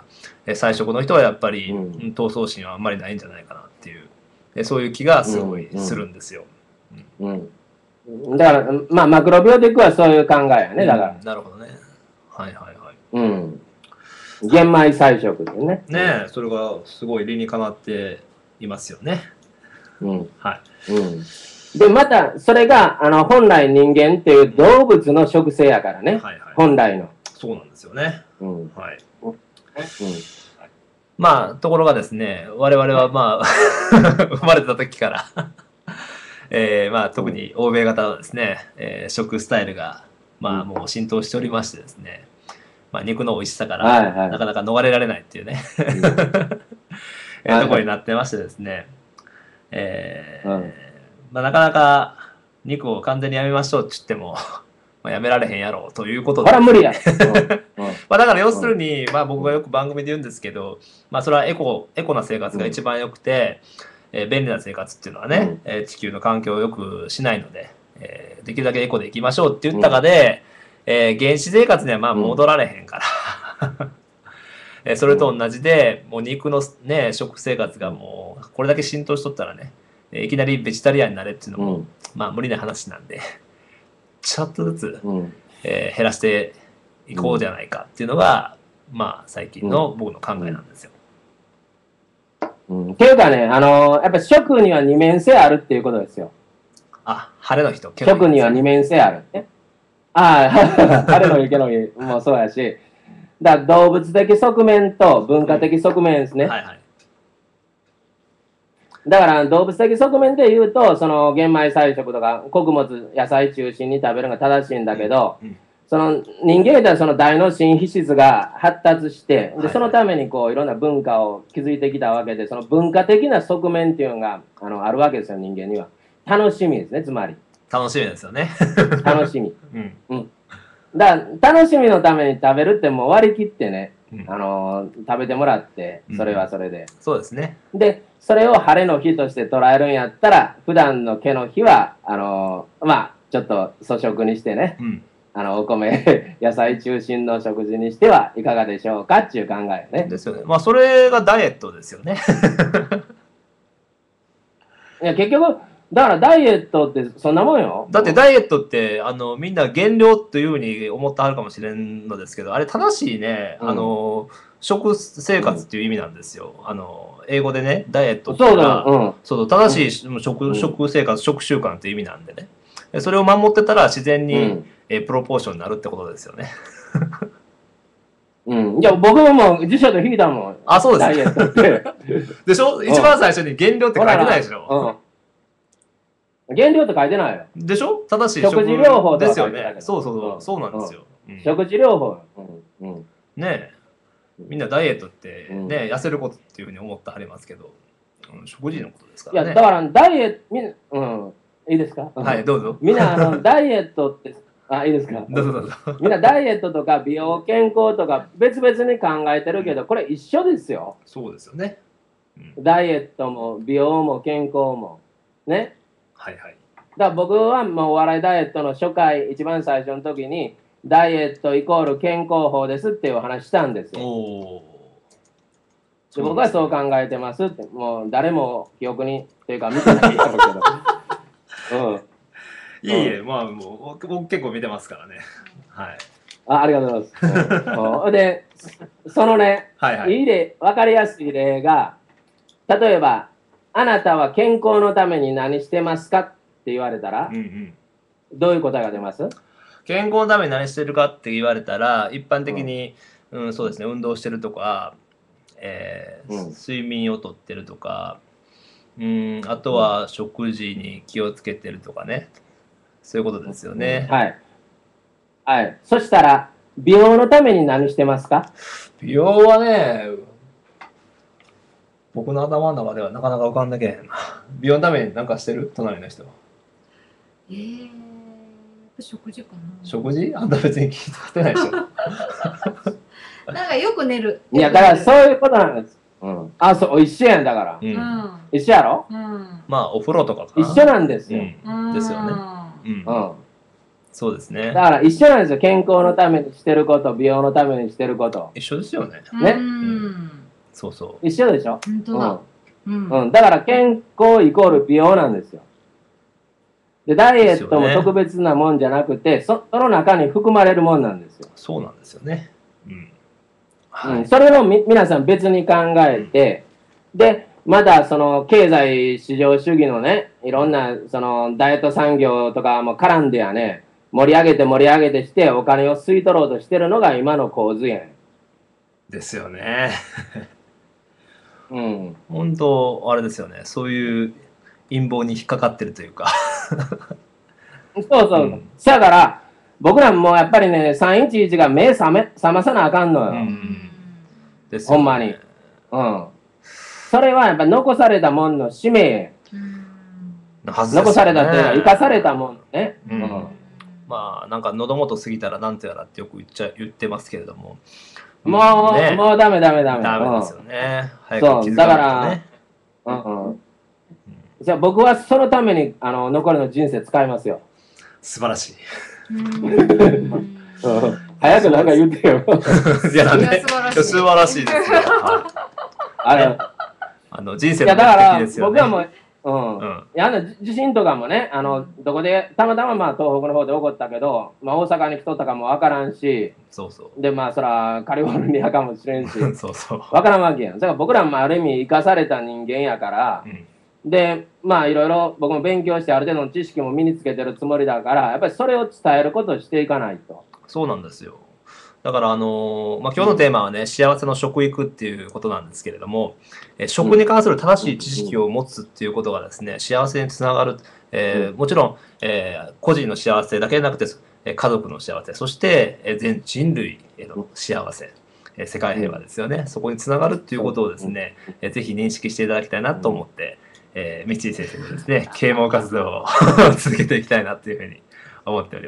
菜食の人はやっぱり、闘争心はあんまりないんじゃないかなっていう、そういう気がすごいするんですよ。 だからまあマクロビオティックはそういう考えやね、だから。 なるほどね。はいはいはい。 玄米菜食でね。 ねえ、それがすごい理にかなっていますよね。はい。 で、また、それが、本来人間っていう動物の食性やからね。本来の。 そうなんですよね。はい。まあ、ところがですね、我々はまあ、生まれた時からまあ、特に欧米型のですね、食スタイルが、まあ、もう浸透しておりましてですね、まあ、肉の美味しさからなかなか逃れられないっていうねところになってましてですね、まあ、なかなか肉を完全にやめましょうって言ってもまあやめられへんやろうということで、 これは無理やまあだから要するに、まあ、僕がよく番組で言うんですけど、まあ、それはエコな生活が一番よくて、便利な生活っていうのはね、地球の環境をよくしないので、できるだけエコでいきましょうって言ったかで、原始生活にはまあ戻られへんからそれと同じで、もう肉のね食生活がもうこれだけ浸透しとったらね、いきなりベジタリアンになれっていうのも、まあ無理な話なんでちょっとずつ、減らしていこうじゃないかっていうのが、まあ最近の僕の考えなんですよ。 っていうかね、やっぱ食には二面性あるっていうことですよ。 あ、晴れの人。 食には二面性あるね。ああ、晴れの池の日もそうやし、だから動物的側面と文化的側面ですね。だから動物的側面で言うと、その玄米菜食とか穀物野菜中心に食べるのが正しいんだけど、その人間ではその大脳新皮質が発達して、でそのためにこういろんな文化を築いてきたわけで、その文化的な側面っていうのがあるわけですよ、人間には。楽しみですね、つまり。 楽しみですよね。 楽しみ。 だから楽しみのために食べるってもう割り切ってね、 うん食べてもらって、それはそれで。 そうですね。 で、それを晴れの日として捉えるんやったら、普段の毛の日は、まあ、ちょっと粗食にしてね、 うん。 お米、野菜中心の食事にしてはいかがでしょうかっていう考えね。 ですよね。まあそれがダイエットですよね。 いや、結局、だからダイエットってそんなもんよ。 だってダイエットってみんな減量というふうに思ってはるかもしれんのですけど、あれ正しいね、 うん食生活っていう意味なんですよ。英語でね、ダイエットっていうそうだのは、 よ。 そう正しい食生活、食習慣っていう意味なんでね。それを守ってたら自然うん。 に、プロポーションになるってことですよね。 うん。いや、僕ももう辞書で引いたもん。 あ、そうですダイエットって。 でしょ一番最初に減量って書いてないでしょうん。減量って書いてないよ。 でしょ正しい食事療法とですよね。 は書いてないけどそうそうそうう、 んそうなんですよ。うん食事療法。うん。うん。 ねえ、みんなダイエットってうんね、痩せることっていうふうに思ってはりますけど、食事のことですかいや、 らね。 だからダイエット、みんな、いいですか？ はい、どうぞ。 みんな、ダイエットって、いいですか？ どうぞどうぞ。 みんなダイエットとか美容健康とか別々に考えてるけど、これ一緒ですよ。 そうですよね。 ダイエットも美容も健康も。ね。 はいはい。 だから僕はもうお笑いダイエットの初回、一番最初の時に、ダイエットイコール健康法ですっていうお話したんですよ。 おで僕はそう考えてますって、もう誰も記憶に、というか見てないだろうけど。うん。 いえいえ、まあもう僕結構見てますからね。はい。 ありがとうございます。うんで、そのね、 はいはい。 いい例、わかりやすい例が、例えば、あなたは健康のために何してますかって言われたらうんう、ん。 どういう答えが出ます？ 健康のために何してるかって言われたら、一般的に、そうですね、運動してるとか、 うん睡眠をとってるとか、あとは食事に気をつけてるとかね、そういうことですよね。 はい。はい。そしたら、美容のために何してますか？ 美容はね、僕の頭の中ではなかなか浮かんでけへんな。美容のために何かしてる隣の人。 食事かな。 食事あんた別に聞いてないでしょ。 なんかよく寝る。 いや、だからそういうことなんです。そう、一緒やんだから。 うん。 一緒やろ？ まあ、お風呂とかかな。 一緒なんですよ。 ですよね。そうですね。 だから一緒なんですよ。健康のためにしてること、美容のためにしてること。 一緒ですよね。 ねそうそう。 一緒でしょ？ 本当だ。 だから健康イコール美容なんですよ。で、ダイエットも特別なもんじゃなくて、その中に含まれるもんなんですよ。 そうなんですよね。 それを皆さん別に考えて、で、まだその経済市場主義のね、いろんなそのダイエット産業とかも絡んでやね、盛り上げてしてお金を吸い取ろうとしてるのが今の構図やん。 ですよね。 本当あれですよね。そういう陰謀に引っかかってるというか。 そうそう。だから、僕らもやっぱりね、311が目覚まさなあかんのよ。ほんまに。それはやっぱ残されたもんの使命。残されたっていうのは生かされたもんね。 まあなんか喉元過ぎたらなんとやらってよく言ってますけれども。 もうダメ。 ダメですよね。 そうだからじゃあ僕はそのために残りの人生使いますよ。 素晴らしい。 早くなんか言ってよ。 いや素晴らしいですよ。人生の目的ですよね。 僕はもう地震とかもね、どこで、たまたま東北の方で起こったけど、大阪に来とったかもわからんし、で、そら、カリフォルニアかもしれんし、わからんわけやん。だから僕らもある意味生かされた人間やから、で、いろいろ僕も勉強してある程度の知識も身につけてるつもりだから、やっぱりそれを伝えることをしていかないと。 そうなんですよ。だから今日のテーマはね、幸せの食育っていうことなんですけれども、食に関する正しい知識を持つっていうことがですね、幸せにつながる、もちろん、個人の幸せだけでなくて、家族の幸せ、そして全人類への幸せ、世界平和ですよね、そこにつながるっていうことをですね、ぜひ認識していただきたいなと思って、道井先生とですね、啓蒙活動を続けていきたいなというふうに思っております。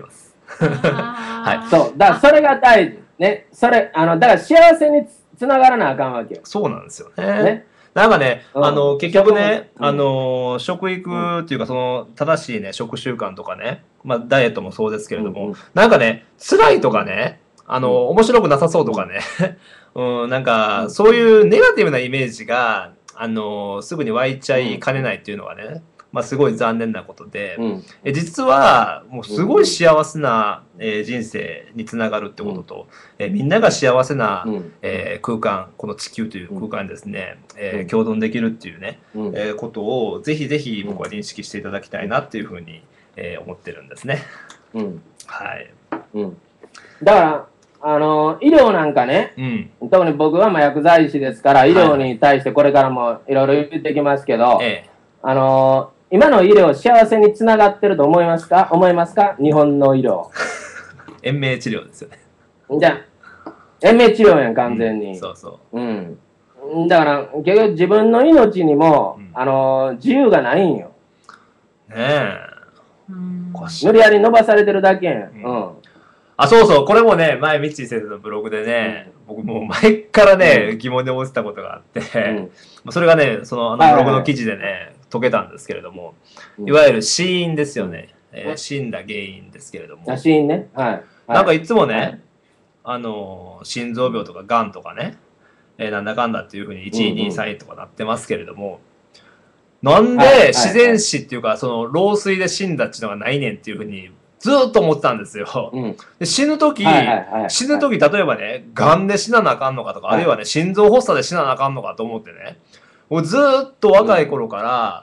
はそう、だからそれが大事。ね、それ、だから幸せにつながらなあかんわけよ。 そうなんですよね。 ね。 なんかね、結局ね、 うん食育っていうか、その、正しいね、食習慣とかね、まあ、ダイエットもそうですけれども、 うんうんなんかね、辛いとかね、面白くなさそうとかね、なんか、そういうネガティブなイメージが、すぐに湧いちゃいかねないっていうのはね、まあ、すごい残念なことで、 うん実は、もうすごい幸せな、人生につながるってことと、みんなが幸せな、 うん空間、この地球という空間にですね、 うん共存できるっていうね、 うんことをぜひぜひ僕は認識していただきたいなっていうふうに、思ってるんですね。 うんはい。 うんだから医療なんかね、 うん。 特に僕はまあ薬剤師ですから医療に対してこれからもいろいろ言ってきますけど、 ええ。 今の医療幸せにつながってると思いますか日本の医療。 延命治療ですよね。 じゃあ延命治療やん完全に。 そうそう。 うん。だから結局自分の命にも、自由がないんよ。 ねえ。 うんおかしい無理やり伸ばされてるだけやん。うん。 あ、そうそう。これもね、前、ミッチー先生のブログでね、僕もう前からね、疑問で思ってたことがあって、それがね、そのブログの記事でね、解けたんですけれども、いわゆる死因ですよね。死んだ原因ですけれども。 死因ね。はい。 なんかいつもはねい、 心臓病とか癌とかね、なんだかんだっていうふうに1位、2位、3位とかなってますけれども、なんで自然死っていうか、その老衰で死んだっていうのがないねんっていうふうにずーっと思ってたんですよ。で死ぬ時、例えばね、癌で死ななあかんのかとか、あるいはね、心臓発作で死ななあかんのかと思ってね、もうずーっと若い頃から、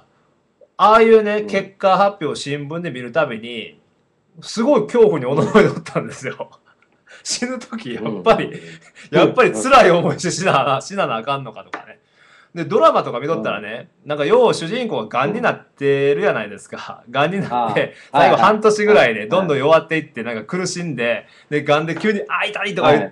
ああいうね、結果発表を新聞で見るたびに、すごい恐怖に驚いとったんですよ。死ぬ時、やっぱり辛い思いして死ななあかんのかとかね。で、ドラマとか見とったらね、なんかよう主人公が癌になってるじゃないですか。癌になって、最後半年ぐらいでどんどん弱っていって、なんか苦しんで、で、癌で急に、あ、痛いとか言って、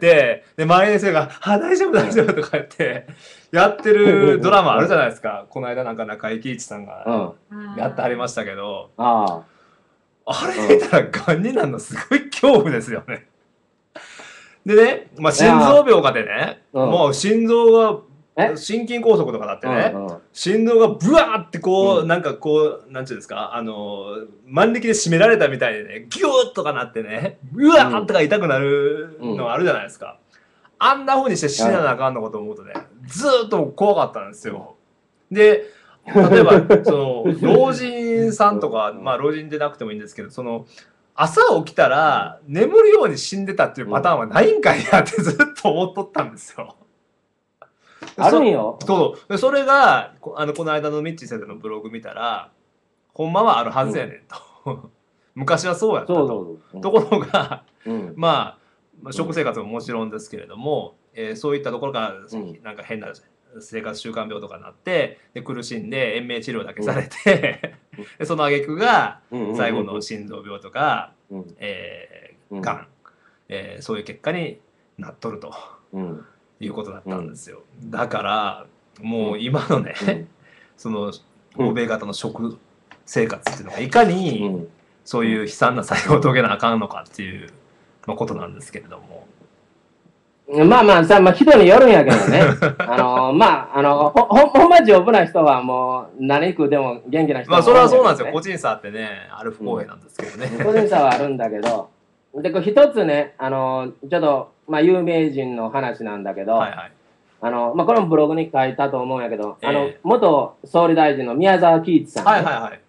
で、周りの人が、あ、大丈夫大丈夫とか言って、やってるドラマあるじゃないですか。この間なんか中井貴一さんがやってはりましたけど、あれ見たら癌になるのすごい恐怖ですよね。でね、まあ、心臓病かでね、もう心臓が、心筋梗塞とかだってね、心臓がブワーってこう、なんかこう、なんていうんですか、万力で締められたみたいでね、ギューッとかなってね、うわーとか痛くなるのがあるじゃないですか。あんな風にして死ななあかんのかと思うとね、ずーっと怖かったんですよ。で、例えば、その、老人さんとか、まあ老人でなくてもいいんですけど、その、朝起きたら眠るように死んでたっていうパターンはないんかいなってずっと思っとったんですよ。 あるんよ。 そう。それが、この間のミッチー先生のブログ見たら、ほんまはあるはずやねんと。昔はそうやったと。ところが、まあ、食生活ももちろんですけれども、そういったところからなんか変な生活習慣病とかになってで苦しんで延命治療だけされて、でその挙句が最後の心臓病とかがん、そういう結果になっとるということだったんですよ。だからもう今のね、その欧米型の食生活っていうのがいかにそういう悲惨な作用を遂げなあかんのかっていうことなんですけれども。 まあ人によるんやけどね。ほんま丈夫な人はもう何食うでも元気な人は、 まあそれはそうなんですよ。個人差ってね、ある不公平なんですけどね。 個人差はあるんだけど、で、一つね、ちょっと、まあ有名人の話なんだけど、これもブログに書いたと思うんやけど、元総理大臣の宮沢喜一さん、ね。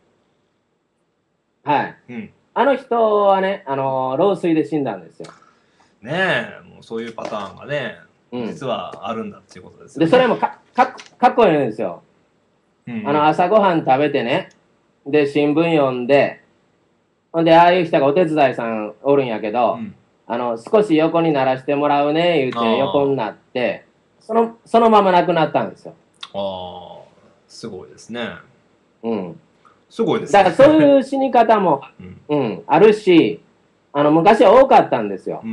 あの人はね、老衰で死んだんですよ。 ねえ、もうそういうパターンがね、実はあるんだっていうことですよね。 で、それもかっこいいんですよ。朝ごはん食べてね、で、新聞読んで、ほんで、ああいう人がお手伝いさんおるんやけど、少し横にならしてもらうね、言うて横になって、そのまま亡くなったんですよ。 ああ、すごいですね。 すごいですね。 だからそういう死に方も、あるし、昔は多かったんですよ。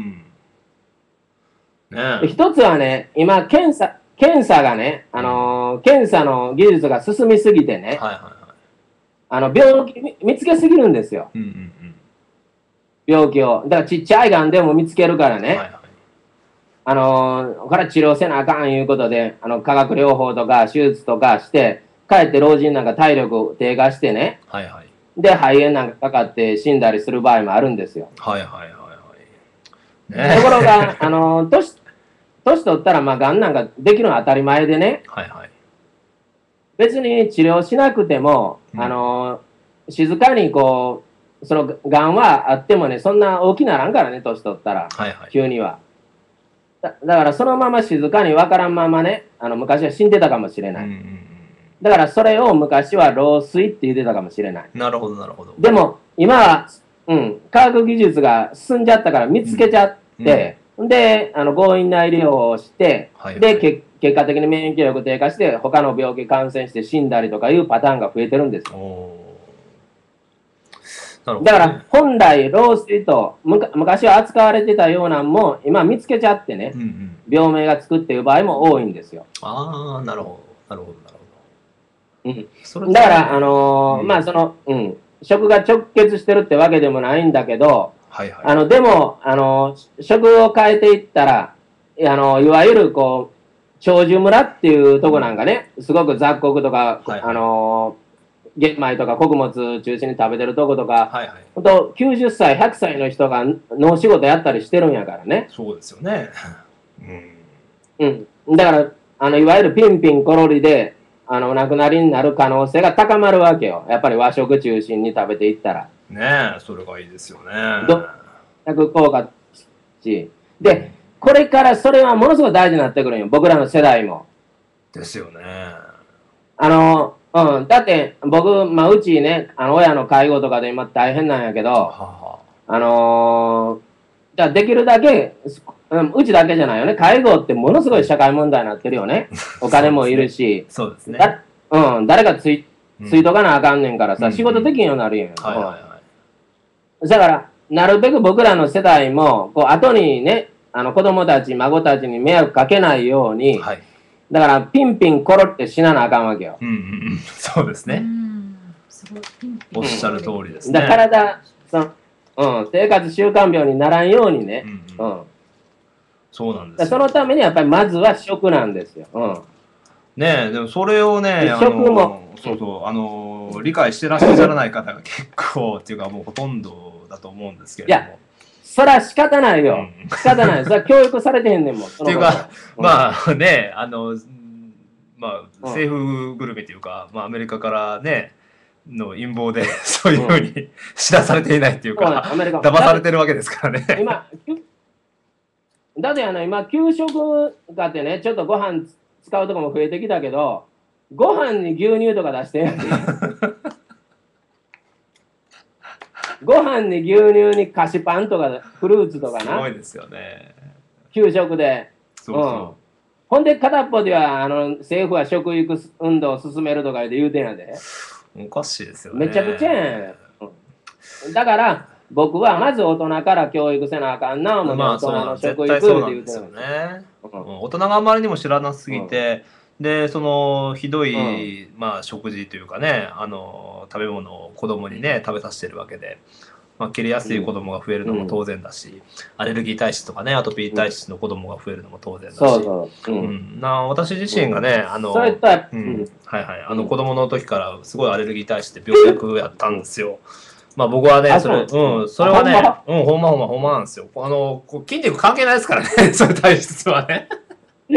一つはね、今、検査がね、検査の技術が進みすぎてね、病気見つけすぎるんですよ。 病気を。だからちっちゃいがんでも見つけるからね。 はいはい。 これは治療せなあかんいうことで、化学療法とか手術とかして、かえって老人なんか体力低下してね、 はいはい。 で、肺炎なんかかかって死んだりする場合もあるんですよ。 はいはいはいはい。 ところが、年取ったら、まあ、がんなんかできるのは当たり前でね、 はいはい。 別に治療しなくても、静かにこう、そのがんはあってもね、そんな大きならんからね、年取ったら、 はいはい。 急には。だからそのまま静かにわからんままね、昔は死んでたかもしれない。だからそれを昔は老衰って言ってたかもしれない。 なるほどなるほど。 でも今は、科学技術が進んじゃったから見つけちゃって、で、強引な医療をして、で、結果的に免疫力低下して、他の病気感染して死んだりとかいうパターンが増えてるんですよ。だから本来老衰と昔は扱われてたようなんも今見つけちゃってね、病名がつくっていう場合も多いんですよ。 ああ、なるほどなるほどなるほど。 だからまあその食が直結してるってわけでもないんだけど、でも食を変えていったらいわゆるこう長寿村っていうとこなんかね、すごく雑穀とか玄米とか穀物中心に食べてるとことか、本当90歳100歳の人が農仕事やったりしてるんやからね。 そうですよね。 だからいわゆるピンピンコロリでお亡くなりになる可能性が高まるわけよ。やっぱり和食中心に食べていったら。 ねえ、それがいいですよね。 逆効果し。で、これからそれはものすごく大事になってくるんよ。僕らの世代も。 ですよね。 だって僕、まあ、うちね、親の介護とかで今大変なんやけど、じゃあできるだけ、うちだけじゃないよね。介護ってものすごい社会問題になってるよね。お金もいるし。 そうですね。 誰かついとかなあかんねんからさ、仕事できんようになるんよ。だから、なるべく僕らの世代も、こう、後にね、子供たち、孫たちに迷惑かけないように、だから、ピンピンコロって死ななあかんわけよ。 そうですね。おっしゃる通りですね。 だから体、生活習慣病にならんようにね。 そうなんです。 そのためにやっぱりまずは食なんですよ。 ねえ、でもそれをね、 食もそうそう、理解してらっしゃらない方が結構っていうかもうほとんどだと思うんですけれども。 いや、そら仕方ないよ。仕方ない。それは教育されてへんねんもん。っていうか、まあね、まあ政府ぐるみというか、まあアメリカからね、の陰謀でそういうふうに知らされていないっていうか、騙されてるわけですからね。 だって今、給食がってね、ちょっとご飯使うとこも増えてきたけど、ご飯に牛乳とか出してんやん。ご飯に牛乳に菓子パンとかフルーツとかな。すごいですよね。 給食で。ほんで片っぽでは政府は食育運動を進めるとか言うてんやで。 おかしいですよね。 めちゃくちゃやん。だから僕はまず大人から教育せなあかんな思って、大人の食育って言うてるんですよね。 大人があまりにも知らなすぎて、でそのひどい、まあ食事というかね、食べ物を子供にね食べさせてるわけで、まあ、切れやすい子供が増えるのも当然だし、アレルギー体質とかね、アトピー体質の子供が増えるのも当然だし、私自身がね、子供の時からすごいアレルギー体質で病弱やったんですよ。まあ僕はね、それはね、ほんまなんですよ。筋肉関係ないですからね、そういう体質はね。 い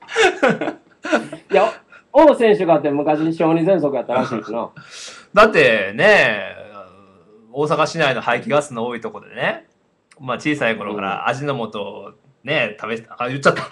や、王選手がって昔小児喘息やったらしいしな。 だってね、大阪市内の排気ガスの多いところでね、まあ小さい頃から味の素をね、言っちゃった。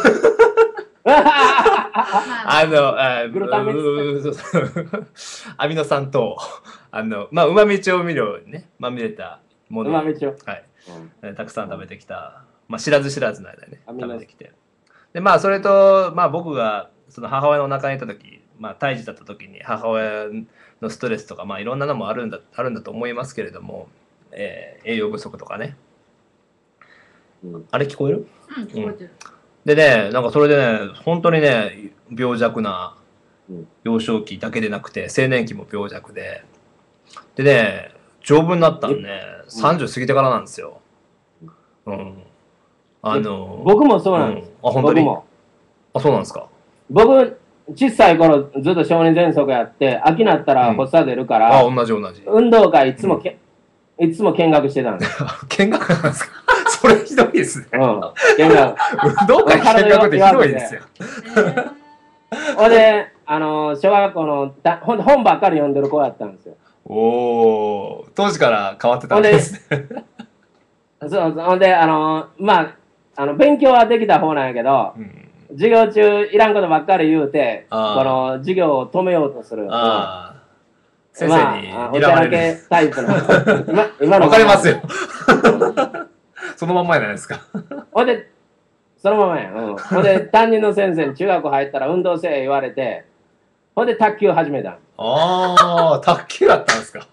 グルタミンアミノ酸とまあうまみ調味料にねまみれたものを、たくさん食べてきた、まあ知らず知らずの間にね食べてきて、でまあそれとまあ僕がその母親のお腹にいた時、まあ胎児だった時に母親のストレスとか、まあいろんなのもあるんだと思いますけれども、栄養不足とかね、あれ聞こえる？ 聞こえてる。 でね、なんかそれでね、本当にね、病弱な幼少期だけでなくて、青年期も病弱で、でね、 丈夫になったのね、30過ぎてからなんですよ。うん。 僕もそうなんです。 あ、本当に。 僕も。 あ、そうなんですか。 僕、小さい頃ずっと小児喘息やって、秋になったら発作出るから、 あ、同じ。 運動会いつも見学してたんです。 見学なんですか。それひどいですね。 うん。見学。 運動会見学ってひどいですよ。 ほんで、小学校の本ばっかり読んでる子やったんですよ。 おお、当時から変わってたんですね。 ほんで、勉強はできた方なんやけど、授業中いらんことばっかり言うて、この授業を止めようとする。 先生におちゃらけタイプの。今のわかりますよ。そのまんまやないですか。 ほんで、そのままや。ほんで、担任の先生に中学入ったら運動せえ言われて、ほんで卓球始めた。 ああ、卓球だったんですか。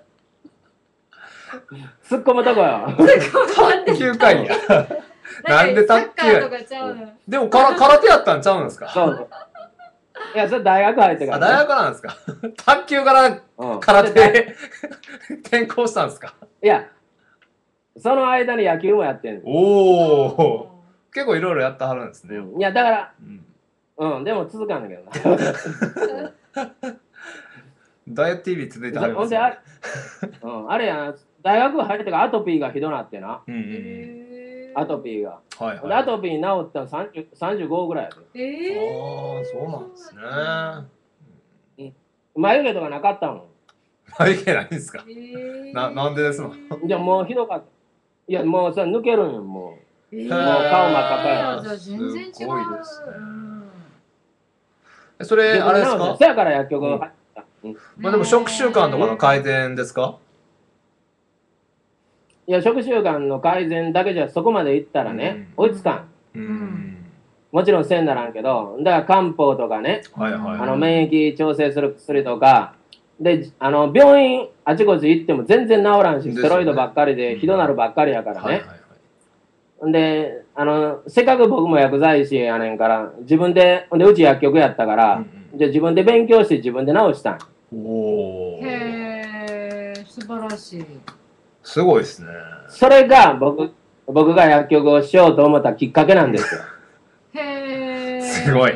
突っ込むとこよ。 卓球かいや。なんで卓球や。でも空手やったんちゃうんですか。 そう。いや、それ大学入ってから、 大学なんですか。卓球から空手転校したんですか。 いや、その間に野球もやってんの。 おお。結構いろいろやってはるんですね。 いや、だから、でも続かんだけどな。 ダイエット TV 続いてはりますよ。あれやな、大学入ってからアトピーがひどなってな。アトピーが。アトピー治ったの35ぐらいやで。 ああ、そうなんですね。 眉毛とかなかったもん。 眉毛ないんですか。なんでですの。 じゃもうひどかった。いや、もうそれ抜けるんよ、もう。もう顔真っ赤や。 全然違う。 それ、あれですか。 そやから薬局入った。 まあでも食習慣とかの改善ですか。 いや、食習慣の改善だけじゃそこまでいったらね、追いつかん。もちろんせんならんけど、だから漢方とかね、免疫調整する薬とか、で、病院あちこち行っても全然治らんし、ステロイドばっかりでひどなるばっかりやからね。で、せっかく僕も薬剤師やねんから、自分で、うち薬局やったから、じゃあ自分で勉強して自分で治したん。 へー、素晴らしい。 すごいですね。 それが僕が薬局をしようと思ったきっかけなんですよ。 へー。 すごい。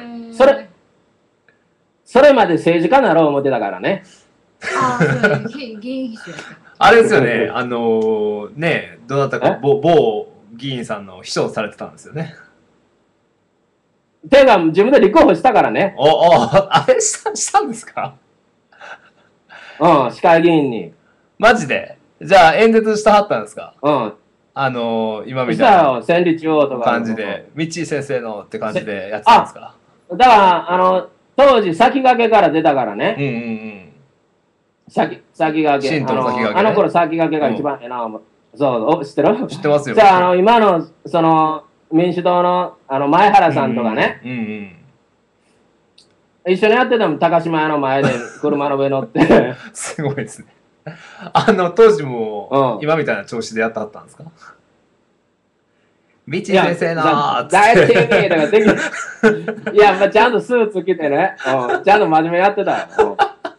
それまで政治家なろう思ってたからね。 ああ、そう、議員秘書やった。 あれですよね、ね、どなたか某議員さんの秘書をされてたんですよね。 ていうか、自分で立候補したからね。 あれしたんですか。 市会議員に。 マジで。じゃあ演説したはったんですか。今みたいな戦時中央とか感じで、ミッチー先生のって感じでやってたんですか。 だから当時先駆けから出たからね。先駆け。あの頃先駆けが一番ええな。そう、知ってる？ 知ってますよ。 じゃあ今のその民主党の前原さんとかね。一緒にやってたもん、高島屋の前で車の上乗って。 すごいですね。当時も今みたいな調子でやってはったんですか。みち先生のー大体ねとかできる。いや、ちゃんとスーツ着てね、ちゃんと真面目やってたよ。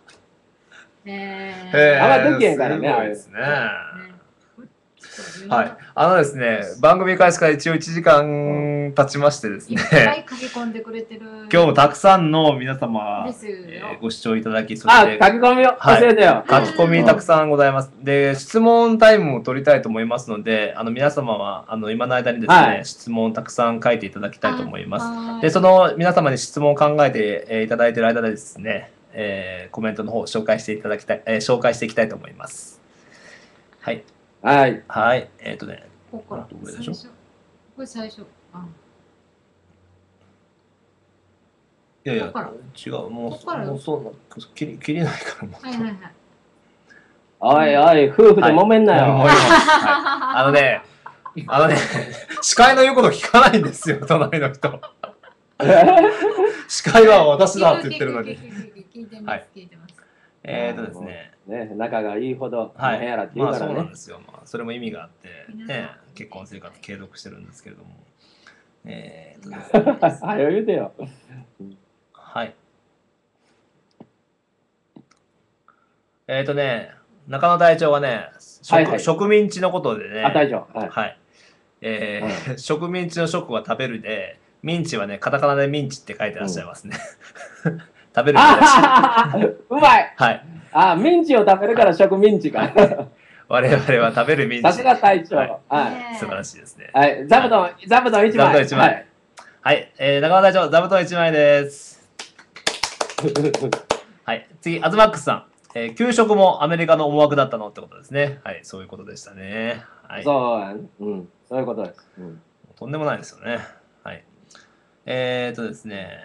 あんまできへんからね、あれですね。 はい、ですね、番組開始から一応1時間経ちましてですね、 書き込んでくれてる。 今日もたくさんの皆様、ご視聴いただき、そして書き込みを教えてよ。 書き込みたくさんございます。で、質問タイムを取りたいと思いますので、皆様は今の間にですね、質問をたくさん書いていただきたいと思います。で、その皆様に質問を考えていただいている間でですね、コメントの方を紹介していきたいと思います。はい。 はい。 はい。 ここから最初。これ最初。 いやいや、違う。もうそう切りないからもう。 はいはい。おいおい、夫婦で揉めんなよ。 司会の言うこと聞かないんですよ、隣の人。司会は私だって言ってるのに。 聞いてます。聞いてます。 ですね。 仲がいいほど大変やらって言うからね。 そうなんですよ。それも意味があって、結婚生活継続してるんですけれども。 はい、言うてよ。 はい。 中野隊長はね、 はいはい植民地のことでね、 あ、大丈夫。はい。 はい。植民地の食は食べるで、ミンチはね、カタカナでミンチって書いてらっしゃいますね。食べるあみたいだしははうまい。 はい。 あ、ミンチを食べるから植民地か。 我々は食べるミンチ。 さすが隊長。 はいはい。 ね素晴らしいですね。 はい。座布団1枚。 座布団一枚はいはい。中野隊長、座布団1枚です。はい。次、アズマックスさん。給食もアメリカの思惑だったのってことですね。はい。そういうことでしたね。はい。 そうやね。うん。そういうことです。うん。 とんでもないですよね。はい。ですね。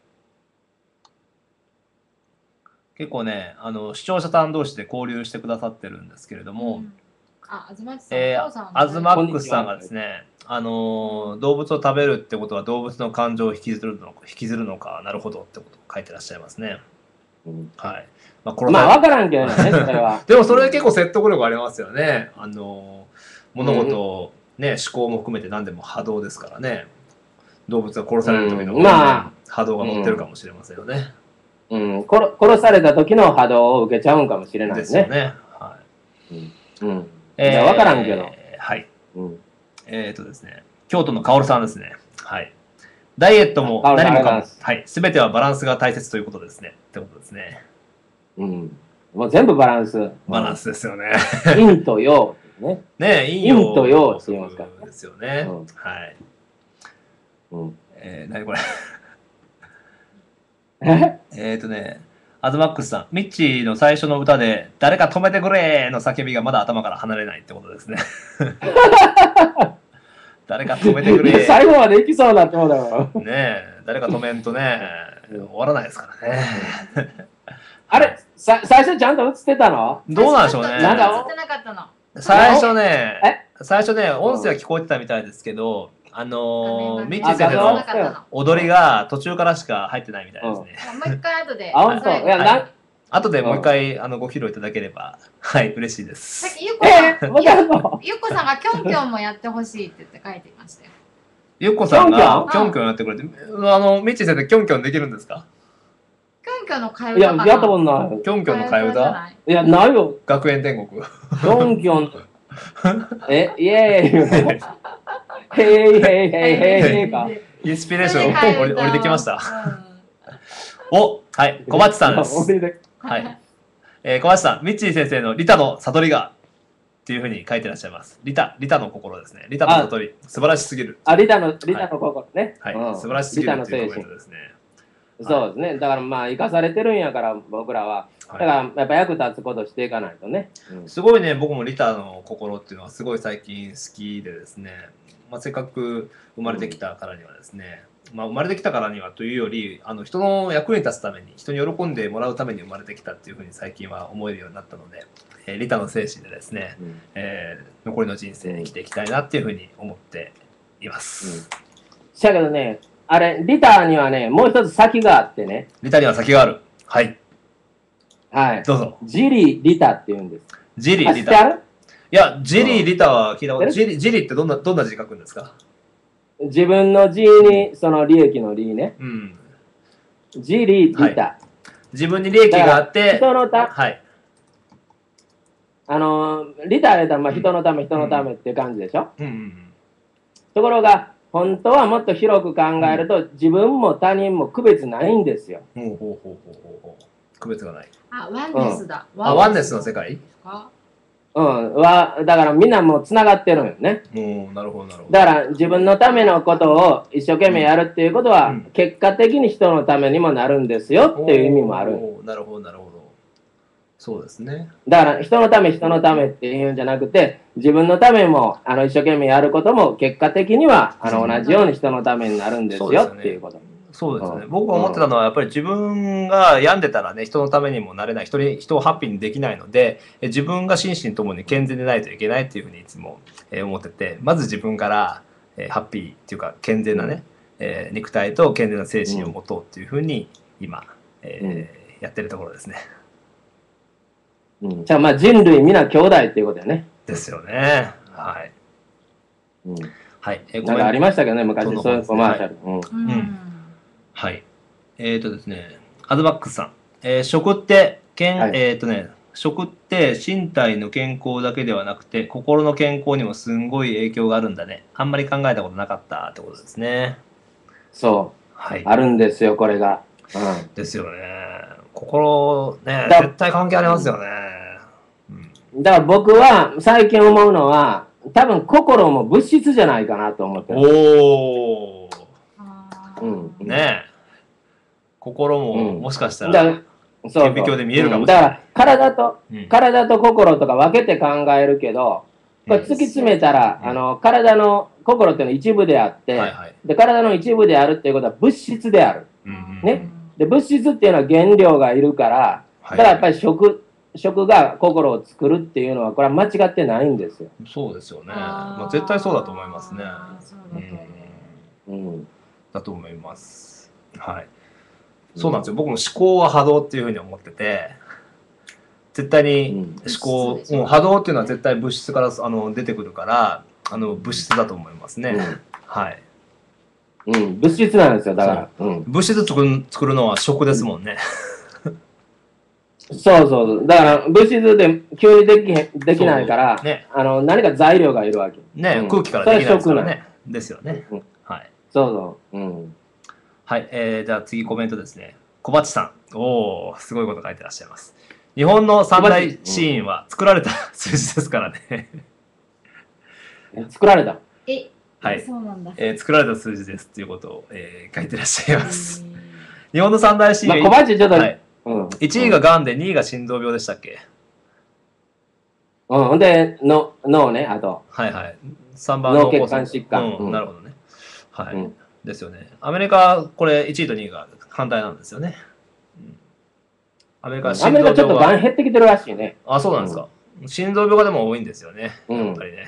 結構ね、視聴者さん同士で交流してくださってるんですけれども、 あ、あずまちさん、お父さん。 アズマックスさんがですね、動物を食べるってことは動物の感情を引きずるのか、なるほどってことを書いてらっしゃいますね。 うんはい。まあ、 まあ、わからんけどね、それは。 でもそれ結構説得力ありますよね。物事をね、思考も含めて何でも波動ですからね。動物が殺される時の、 まあ波動が乗ってるかもしれませんよね。 うん。殺された時の波動を受けちゃうんかもしれないですよね。 ね。はうん。 い。 いやわからんけど。 はい。 うん。 ですね、京都のカオルさんですね。はい。ダイエットもカオルさん何もかもありがとうございます、 はい。すべてはバランスが大切ということですね。ってことですね。 うん。もう全部バランス。 バランスですよね。 陰と陽。ね。 ねえ、いい陰と陽って言いますからねですよね。 うんはい。 うん。 何これ。 えアズマックスさん、ミッチーの最初の歌で、誰か止めてくれーの叫びがまだ頭から離れないってことですね。誰か止めてくれー。 最後までいきそうになってもうだよ。 ねえ、誰か止めんとね、終わらないですからね。 あれ最初ちゃんと映ってたのどうなんでしょうね。 なんか映ってなかったの。 最初ね、音声は聞こえてたみたいですけど、ミッチー先生のあ画像踊りが途中からしか入ってないみたいですね。 もう一回後で。 あ、ほんと。いや、 はい後でもう一回ご披露いただければ、はい、嬉しいでさっす。 きゆっこさん、 またやるのゆっこさんがキョンキョンもやってほしいって言って書いてましたよ。 ゆっこさんがキキョンキョンョンキョンやってくれて、ミッチー先生キョンキョンできるんですか？ キョンキョンの替えいや、 歌かな。 やったことない。 キョンキョンの替え歌？ いや、ないよ。 学園天国。 キョンキョン。イエーイ。へいへいへいへいへいか。 インスピレーション降りてきました。 うんお、はい、小町さんです。 俺ではい。小町さん、ミッチー先生のリタの悟りがっていうふうに書いてらっしゃいます。リタの心ですね。リタの悟り。素晴らしすぎる。 あ、リタの心ね。 はい。 うん素晴らしすぎるっていうコリタの精神メントですね。 そうですね。だからまあ、生かされてるんやから、僕らは。だから、やっぱ役立つことしていかないとね。 すごいね、僕もリタの心っていうのはすごい最近好きでですね、せっかく生まれてきたからにはですね、生まれてきたからにはというより、人の役に立つために、人に喜んでもらうために生まれてきたっていうふうに最近は思えるようになったので、リタの精神でですね、残りの人生生きていきたいなっていうふうに思っています。 しゃけどね、あれ、リタにはね、もう一つ先があってね。 リタには先がある。はい。 はい。 どうぞ。 ジリリタって言うんです。 ジリリ知ってあタ。 る？ いや、ジリリタは聞いたことない。 知ってジリってどんな字書くんですか？ 自分の字にその利益の利ね。 うん。 ジリリタ。 自分に利益があって、 人のた、 はい。 リタやったらまあ人のためっていう感じでしょ。 うんうんところが、本当はもっと広く考えると、自分も他人も区別ないんですよ。 ほうほうほうほうほう。区別がない。 あ、ワンネスだ。 ワンネスの世界？ だからみんなもうつながってるんよね。 なるほどなるほど。 だから自分のためのことを一生懸命やるっていうことは、結果的に人のためにもなるんですよっていう意味もある。 なるほどなるほど。そうですね。 だから人のためっていうんじゃなくて、自分のためも一生懸命やることも結果的には同じように人のためになるんですよっていうこと。 そうですね。僕が思ってたのはやっぱり自分が病んでたらね、人のためにもなれない、人をハッピーにできないので、自分が心身ともに健全でないといけないっていうふうにいつも思ってて、まず自分からハッピーっていうか健全なね、肉体と健全な精神を持とうっていうふうに今やってるところですね。 じゃあまあ人類皆兄弟っていうことだよね。 ですよね。はい。はい。 なんかありましたけどね、昔そういうコマーシャル。 はい。ですね、アズバックスさん。食って食って身体の健康だけではなくて心の健康にもすんごい影響があるんだね。あんまり考えたことなかったってことですね。 そうはい。 あるんですよこれが。 ですよね。心ね、 だ絶対関係ありますよね。 だから僕は最近思うのは多分心も物質じゃないかなと思ってる。 おお。ねえ。心ももしかしたら顕微鏡で見えるかもしれない。 だから体と心とか分けて考えるけど、これ突き詰めたら、体の心っていうのは一部であって、で体の一部であるっていうことは物質である。ね。で物質っていうのは原料がいるから、だからやっぱり食が心を作るっていうのはこれは間違ってないんですよ。 そうですよね。まあ絶対そうだと思いますね。だと思います。はい。そうなんですよ。僕も思考は波動っていうふうに思ってて、絶対に思考、もう波動っていうのは絶対物質から出てくるから物質だと思いますね。はい。 物質なんですよ。だから、 物質作るのは食ですもんね。 そうだから物質で急にできないから、何か材料がいるわけね。空気からできないですからね。ですよね。はい。はい。じゃあ次コメントですね。小鉢さん。おお、すごいこと書いてらっしゃいます。日本の三大シーンは作られた数字ですからね。 作られた。 はい。そうなんだ。 作られた数字ですっていうことを、書いてらっしゃいます。日本の三大シーン。 小鉢ちょっと。 1位ががんで2位が心臓病でしたっけ？ で、脳ね、あと。 はいはい。3番脳血管疾患。 なるほどね。はい。ですよね。アメリカ、これ1位と2位が反対なんですよね。アメリカはちょっとがん減ってきてるらしいね。 あ、そうなんですか。心臓病がでも多いんですよね。やっぱりね。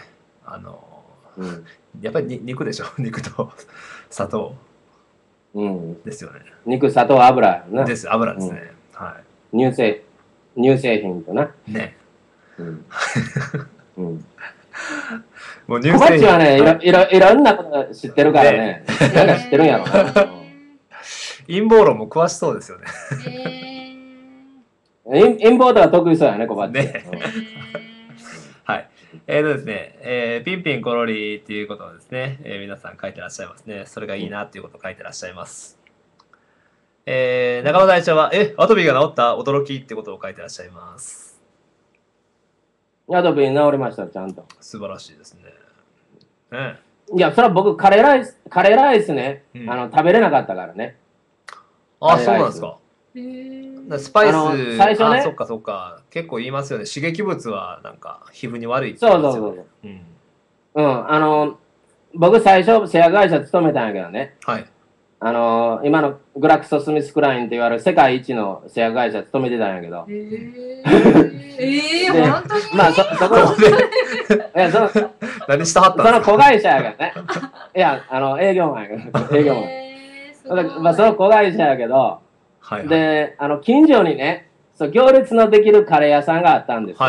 やっぱり肉でしょ。肉と砂糖。ですよね。 肉、砂糖、油。 です、油ですね。はい。 乳製品とな。 ね。 もう乳製品。小鉢はね、いろんなこと知ってるからね。なんか知ってるんやろな。 陰謀論も詳しそうですよね。 陰謀とか得意そうやね、小鉢。 はい。ですね、ピンピンコロリっていうことをですね、皆さん書いてらっしゃいますね。それがいいなっていうことを書いてらっしゃいます。中野大社は、アトピーが治った驚きってことを書いてらっしゃいます。 アトピー治りました、ちゃんと。 素晴らしいですね。 いや、それは僕、カレーライスね、食べれなかったからね。 あ、そうなんですか。スパイス、 最初ね。 そっかそっか。結構言いますよね。刺激物はなんか皮膚に悪いって言いますよね。そう。僕最初、製薬会社勤めたんやけどね。 はい。 今のグラクソ・スミスクラインって言われる世界一の製薬会社勤めてたんやけど。 本当にまあ、そこいや、 何したはったんですか？ その子会社やけどね。いや、営業マンやけど。営業マン。まあ、その子会社やけど、で、近所にね、行列のできるカレー屋さんがあったんですよ。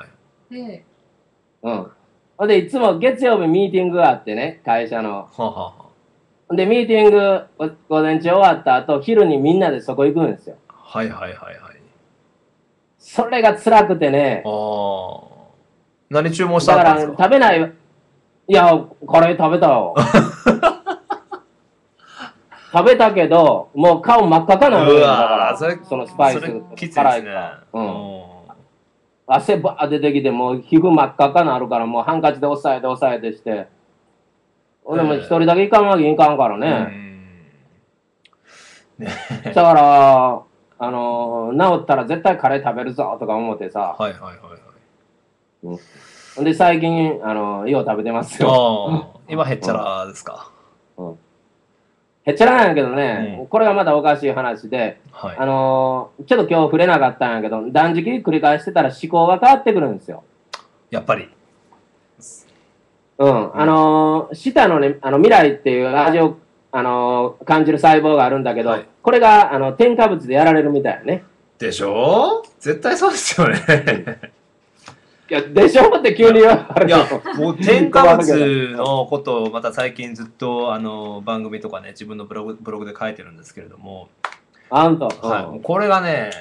ほんで、いつも月曜日ミーティングがあってね、会社の。で、ミーティング、午前中終わった後、昼にみんなでそこ行くんですよ。それが辛くてね。 何注文したんですか？ だから、食べない。いや、カレー食べたよ。食べたけど、もう顔真っ赤かなる。だからそのスパイス辛いから。汗ばー出てきて、もう皮膚真っ赤かなるから、もうハンカチで押さえてして。俺も一人だけ行かんわけいかんからね。だから、治ったら絶対カレー食べるぞとか思ってさ。で、最近、よう食べてますよ。 今、へっちゃらですか。 へっちゃらなんやけどね、これがまたおかしい話で、ちょっと今日触れなかったんやけど、断食繰り返してたら思考が変わってくるんですよ。 やっぱり。 舌のね、未来っていう味を、感じる細胞があるんだけど、これが、添加物でやられるみたいね。 でしょ？絶対そうですよね。 いや、でしょって急に言われる。 いや、もう添加物のことをまた最近ずっと番組とかね、自分のブログで書いてるんですけれども、これがね、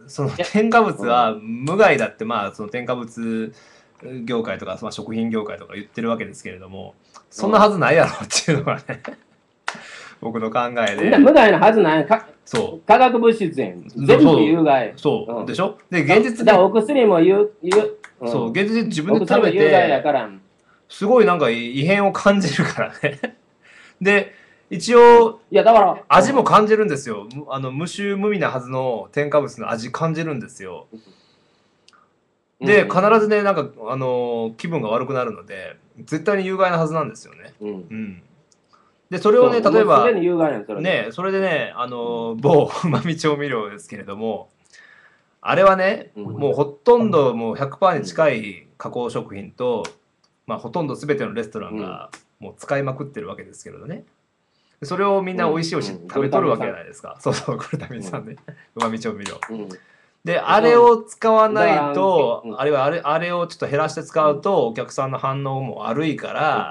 その添加物は無害だってまあその添加物業界とか、まあ、食品業界とか言ってるわけですけれども、そんなはずないやろっていうのがね僕の考えで。 無害なはずないそう。 化学物質やん。全部有害。 そうでしょ。で現実でお薬もそう現実自分で食べ有害やてからすごいなんか異変を感じるからねで一応いやだから味も感じるんですよ。無臭無味なはずの添加物の味感じるんですよ。で必ずねなんか気分が悪くなるので絶対に有害なはずなんですよね。でそれをね例えばねそれでね某うまみ調味料ですけれども、あれはねもうほとんどもう 100% に近い加工食品と、まあほとんど全てのレストランがもう使いまくってるわけですけれどね。それをみんな美味しい食べとるわけじゃないですか。そうそう、グルタミン酸ね。うまみ調味料。で、あれを使わないと、あるいはあれをちょっと減らして使うと、お客さんの反応も悪いから、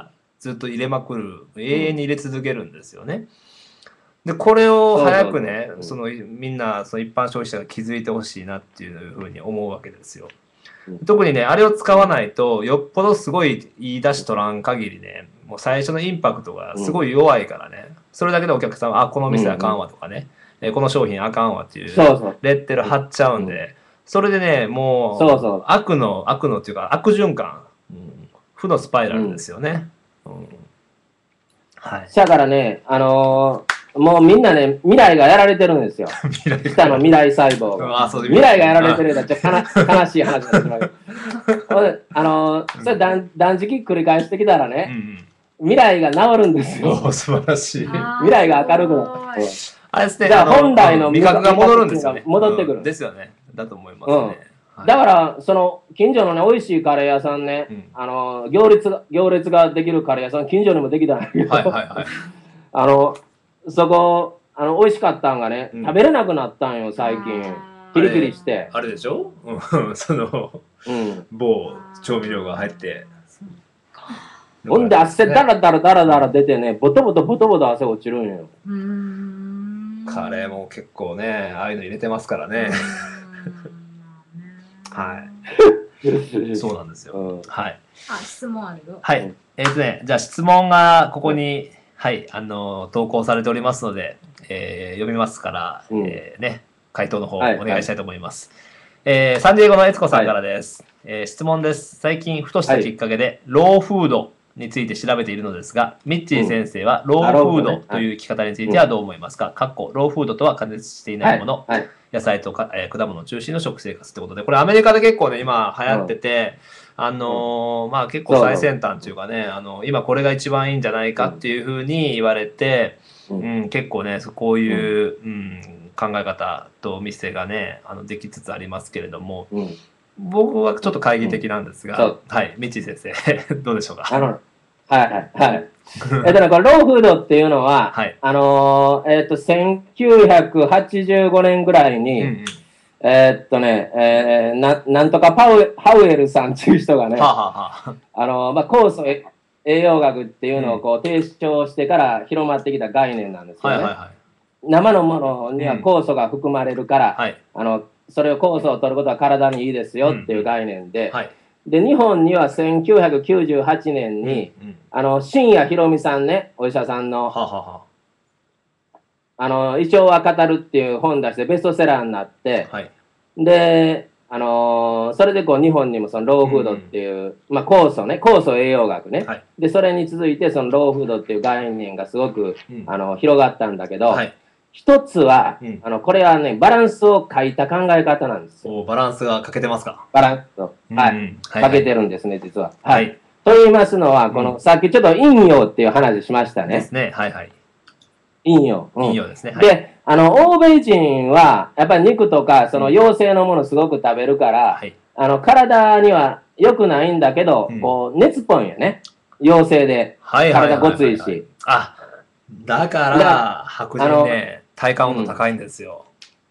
ずっと入れまくる。永遠に入れ続けるんですよね。で、これを早くね、みんな、その一般消費者が気づいてほしいなっていうふうに思うわけですよ。特にね、あれを使わないと、よっぽどすごいいい出し取らん限りね、もう最初のインパクトがすごい弱いからね、それだけでお客さんは、あ、この店あかんわとかね、この商品あかんわっていうレッテル貼っちゃうんで、それでね、もう悪のっていうか悪循環、負のスパイラルですよね。 はい。だからね、もうみんなね、未来がやられてるんですよ。下の未来細胞が。未来がやられてるんだ。ちょっと悲しい話になってまう。それ断食繰り返してきたらね、未来が治るんですよ。 素晴らしい。 未来が明るくなる。 あれですね。 じゃあ本来の味覚が戻るんですよね。 戻ってくる。 ですよね。だと思いますね。 だから、その近所のね、美味しいカレー屋さんね、行列ができるカレー屋さん、近所にもできたんだけど、そこ、美味しかったんがね、食べれなくなったんよ、最近。キリキリして。 あれでしょその、某調味料が入って。 ほんで、汗だらだら出てね、ボトボト汗落ちるんよ。 カレーも結構ね、ああいうの入れてますからね。はい。そうなんですよ。はい。 質問あるよ。 はい。じゃあ質問がここに、はい、投稿されておりますので、読みますから、ね、回答の方お願いしたいと思います。サンディエゴの悦子さんからです。質問です。最近、ふとしたきっかけで、ローフードについて調べているのですが、ミッチー先生は、ローフードという生き方についてはどう思いますか？ローフードとは加熱していないもの、野菜と果物中心の食生活ってことで、これアメリカで結構ね、今流行ってて、まあ結構最先端というかね、今これが一番いいんじゃないかっていうふうに言われて、結構ね、こういう、考え方と店がね、できつつありますけれども、僕はちょっと懐疑的なんですが、はい、ミッチー先生、どうでしょうか。 これローフードっていうのは、1985年ぐらいに、なんとかハウエルさんっていう人がね、酵素栄養学っていうのをこう提唱してから広まってきた概念なんですよね。生のものには酵素が含まれるから、それを酵素を取ることは体にいいですよっていう概念で、で日本には1998年に、新谷博美さんね、お医者さんの胃腸は語るっていう本出してベストセラーになって、でそれでこう日本にもそのローフードっていう、酵素栄養学ね、でそれに続いてそのローフードっていう概念がすごく、広がったんだけど、一つは、これはねバランスを欠いた考え方なんですよ。 バランスが欠けてますか？ バランスと、欠けてるんですね、実は。と言いますのは、このさっきちょっと陰陽っていう話しましたね。 ですね。 陰陽。 陰陽ですね。 で、欧米人は、やっぱり肉とか、その陽性のものすごく食べるから、体には良くないんだけど、こう、熱っぽいんよね。陽性で。体ごついし。 あ、だから、白人ね、体感温度高いんですよ。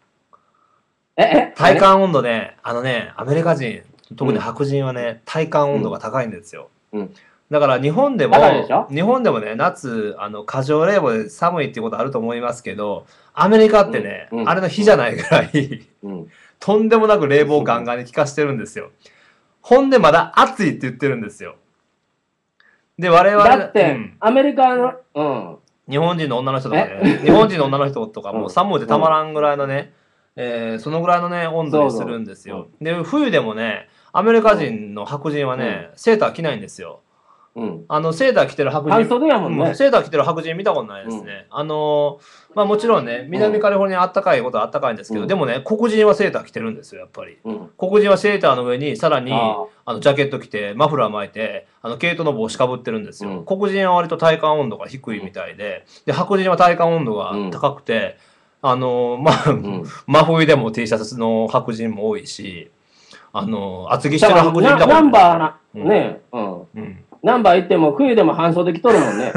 体感温度ね、アメリカ人、特に白人はね、体感温度が高いんですよ。 だから日本でも高いでしょね、夏、過剰冷房で寒いっていうことあると思いますけど、アメリカってね、 うんあれの日じゃないぐらい、 うん。 とんでもなく冷房ガンガンに効かしてるんですよ。ほんでまだ暑いって言ってるんですよ。で、我々、 だって、 うんアメリカの、うん。 日本人の女の人とかね、日本人の女の人とかもう寒いでたまらんぐらいのね、そのぐらいのね、温度にするんですよ。で、冬でもね、アメリカ人の白人はね、セーター着ないんですよ。 うん。 セーター着てる白人、 半袖やもんね。 セーター着てる白人見たことないですね。まあもちろんね、南カリフォルニアあったかいことはあったかいんですけど、 うんでもね、黒人はセーター着てるんですよ、やっぱり。 うん。 黒人はセーターの上にさらにあジャケット着てマフラー巻いて毛糸の帽子かぶってるんですよ、 うん黒人は割と体感温度が低いみたいで、白人は体感温度が高くて、まあ、 うん。 真冬でも T シャツの白人も多いし厚着してるだから白人見たことナンバーな、 うんね、うん。 うん、 ナンバー行っても冬でも半袖着とるもんね。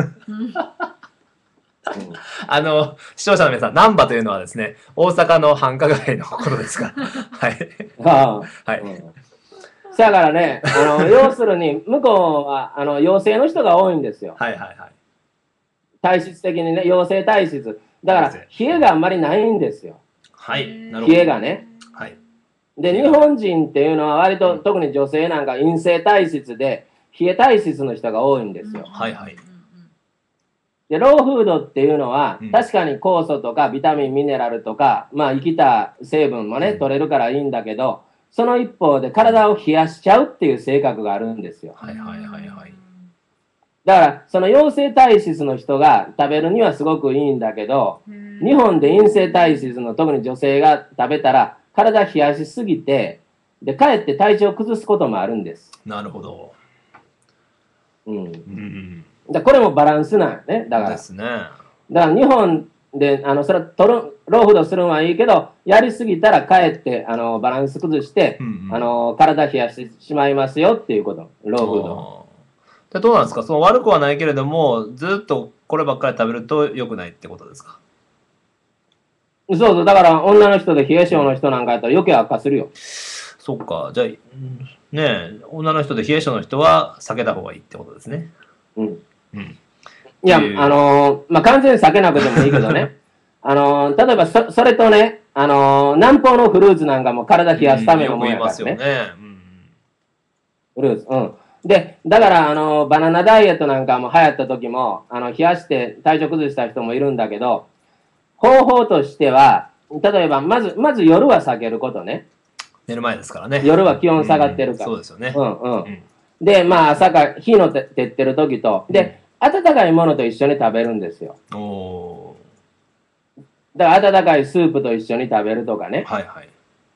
視聴者の皆さん、難波というのはですね、大阪の繁華街のことですから。はい。 ああ。 はい。 うんだからね、要するに、向こうは、陽性の人が多いんですよ。 はいはいはい。 体質的にね、陽性体質。だから、冷えがあんまりないんですよ。 はい。なるほど。 冷えがね。 はい。 で、日本人っていうのは割と、特に女性なんか陰性体質で、冷え体質の人が多いんですよ。 はいはい。 で、ローフードっていうのはうん、 確かに酵素とかビタミン、ミネラルとか、まあ生きた成分もね、 うん取れるからいいんだけど、その一方で体を冷やしちゃうっていう性格があるんですよ。 はいはいはいはい。 だから、その陽性体質の人が食べるにはすごくいいんだけど、日本で陰性体質の特に女性が食べたら、体冷やしすぎて、で、かえって体調を崩すこともあるんです。 なるほど。 うん。 うん。 これもバランスなんよね。だからで、すね。 だから日本で、それはローフードするのはいいけど、やりすぎたらかえって、バランス崩して、 うんうん体冷やしてしまいますよっていうこと。ローフード。 でどうなんですか、その悪くはないけれども、ずっとこればっかり食べると良くないってことですか。 そうそう、だから女の人で冷え性の人なんかやったら余計悪化するよ。 そっか、じゃあ、ねえ、女の人で冷え性の人は避けた方がいいってことですね。 うん。 うん。 いや、 いうまあ、完全に避けなくてもいいけどね。例えばそれとね、南方のフルーツなんかも体冷やすためのものやからね。 よく言いますよね。うんフルーツ。うん。で、だから、バナナダイエットなんかも流行った時も、冷やして体調崩した人もいるんだけど、方法としては、例えば、まず夜は避けることね。 寝る前ですからね。 夜は気温下がってるから。 そうですよね。 うんうん。 うんで、まあ、朝から日の照ってる時と、で、温かいものと一緒に食べるんですよ。 おだから、温かいスープと一緒に食べるとかね。 はいはい。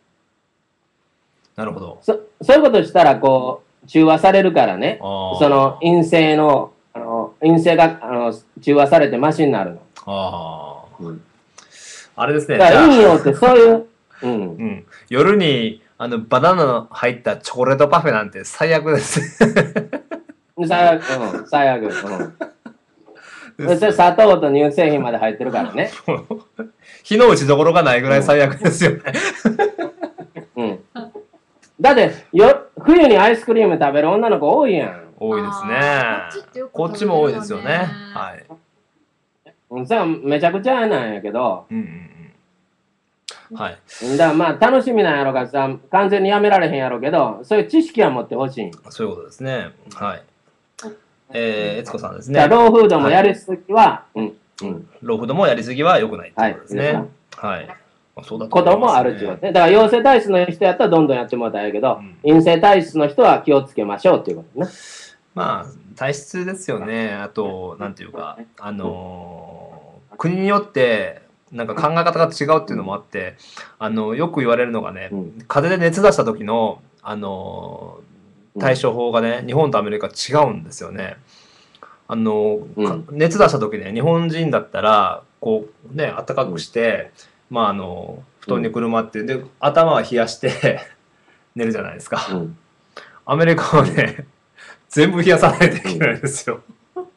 なるほど。 そういうことしたら、こう、中和されるからね。 あーその陰性の、陰性が中和されてマシになるの。 ああ。 うんあれですね。 だからじゃあ陰陽ってそういう、うん。 うん、夜にバナナの入ったチョコレートパフェなんて最悪です。 最悪、うん、最悪。うん。そして砂糖と乳製品まで入ってるからね。 火の打ちどころがないぐらい最悪ですよね。 うん。だって冬にアイスクリーム食べる女の子多いやん。 多いですねあーこっちってよくこっちも多いですよね。はい。 うん、それはめちゃくちゃなんやけど、 うんうんうん。はい。 だからまあ楽しみなんやろうからさ、完全にやめられへんやろうけど、そういう知識は持ってほしいん。 そういうことですね。はい。悦子さんですね。 だからローフードもやりすぎは、うん、うん。 ローフードもやりすぎは良くないってことですね。 はいはい。まあそうだとこと思いますねもあるっていうことね。だから陽性体質の人やったらどんどんやってもらったらいいけど、 うん陰性体質の人は気をつけましょうっていうことね。 まあ体質ですよね。あとなんていうか国によってなんか考え方が違うっていうのもあってよく言われるのがね、 うん風邪で熱出した時の対処法がね、日本とアメリカ違うんですよね。 うん熱出した時ね、日本人だったらこうね暖かくして、まあ布団にくるまってで頭は冷やして寝るじゃないですか。 うんアメリカはね全部冷やさないといけないんですよ。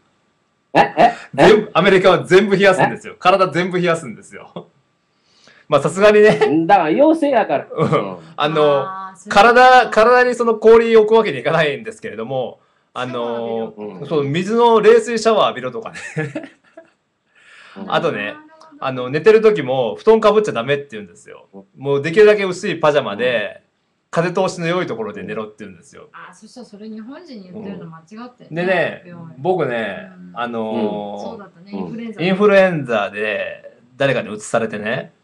アメリカは全部冷やすんですよ。体全部冷やすんですよ。まあさすがにね、 だから陽性やから。 うんあーそういうこと体にその氷を置くわけにいかないんですけれども、 そう水の冷水シャワー浴びろとかねあとね寝てる時も布団かぶっちゃダメって言うんですよ。もうできるだけ薄いパジャマで風通しの良いところで寝ろって言うんですよ。 あ、そしたらそれ日本人に言ってるの間違ってるでね、僕ね、 そうだったね、 インフルエンザで誰かに移されてね、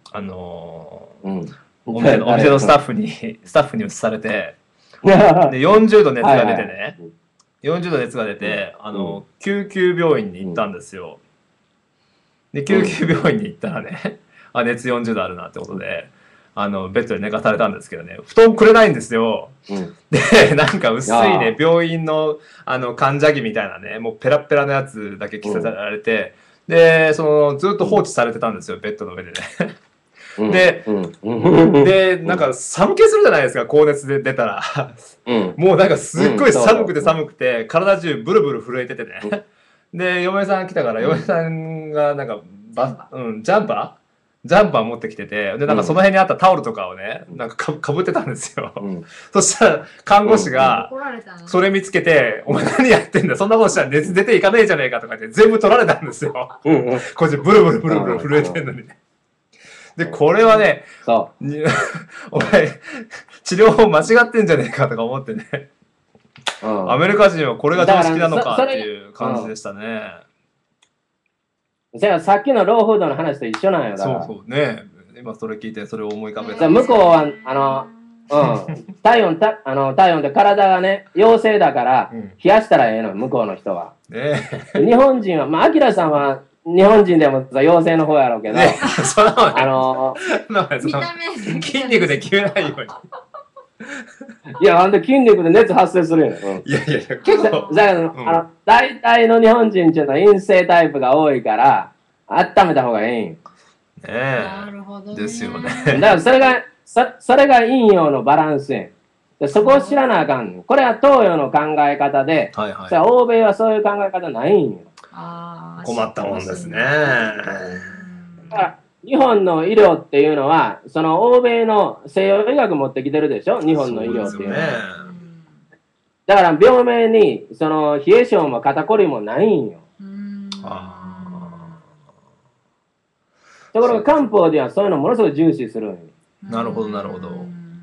お店のスタッフに移されて、で40度熱が出てね、40度熱が出て、救急病院に行ったんですよ。で救急病院に行ったらね、熱40度あるなってことで。ベッドで寝かされたんですけどね、布団くれないんですよ。で、なんか薄いね、病院の、患者着みたいなね、もうペラペラのやつだけ着せられて、で、ずっと放置されてたんですよ、ベッドの上でね。で、なんか寒気するじゃないですか、高熱で出たら。もうなんかすっごい寒くて、体中ブルブル震えててね。で、嫁さん来たから、嫁さんがなんか、ジャンパー持ってきてて、で、なんかその辺にあったタオルとかをね、なんかかぶってたんですよ。そしたら、看護師が、それ見つけて、お前何やってんだよ、そんなことしたら熱出ていかねえじゃねえかとか言って、全部取られたんですよ。こっちブルブル震えてんのにね。で、これはね、お前、治療法間違ってんじゃねえかとか思ってね。アメリカ人はこれが常識なのかっていう感じでしたね。 じゃあさっきのローフードの話と一緒なんよだから。 そうね。今それ聞いてそれを思い浮かべた。 向こうは体温で体がね陽性だから冷やしたらええの向こうの人は。日本人はアキラさんは日本人でも陽性の方やろうけど、 筋肉で決めないように。 いや、筋肉で熱発生するよ。 いや、結構。 大体の日本人っていうのは陰性タイプが多いから、温めた方がいいんよ。 なるほど。 ですよね。 だからそれが陰陽のバランスやん。そこを知らなあかん。これは東洋の考え方で、欧米はそういう考え方ないんよ。 困ったもんですね。 だから日本の医療っていうのは、その欧米の西洋医学持ってきてるでしょ、日本の医療っていうのは。だから病名にその冷え性も肩こりもないんよ。ところが漢方ではそういうのものすごい重視するんよ。 なるほどなるほど。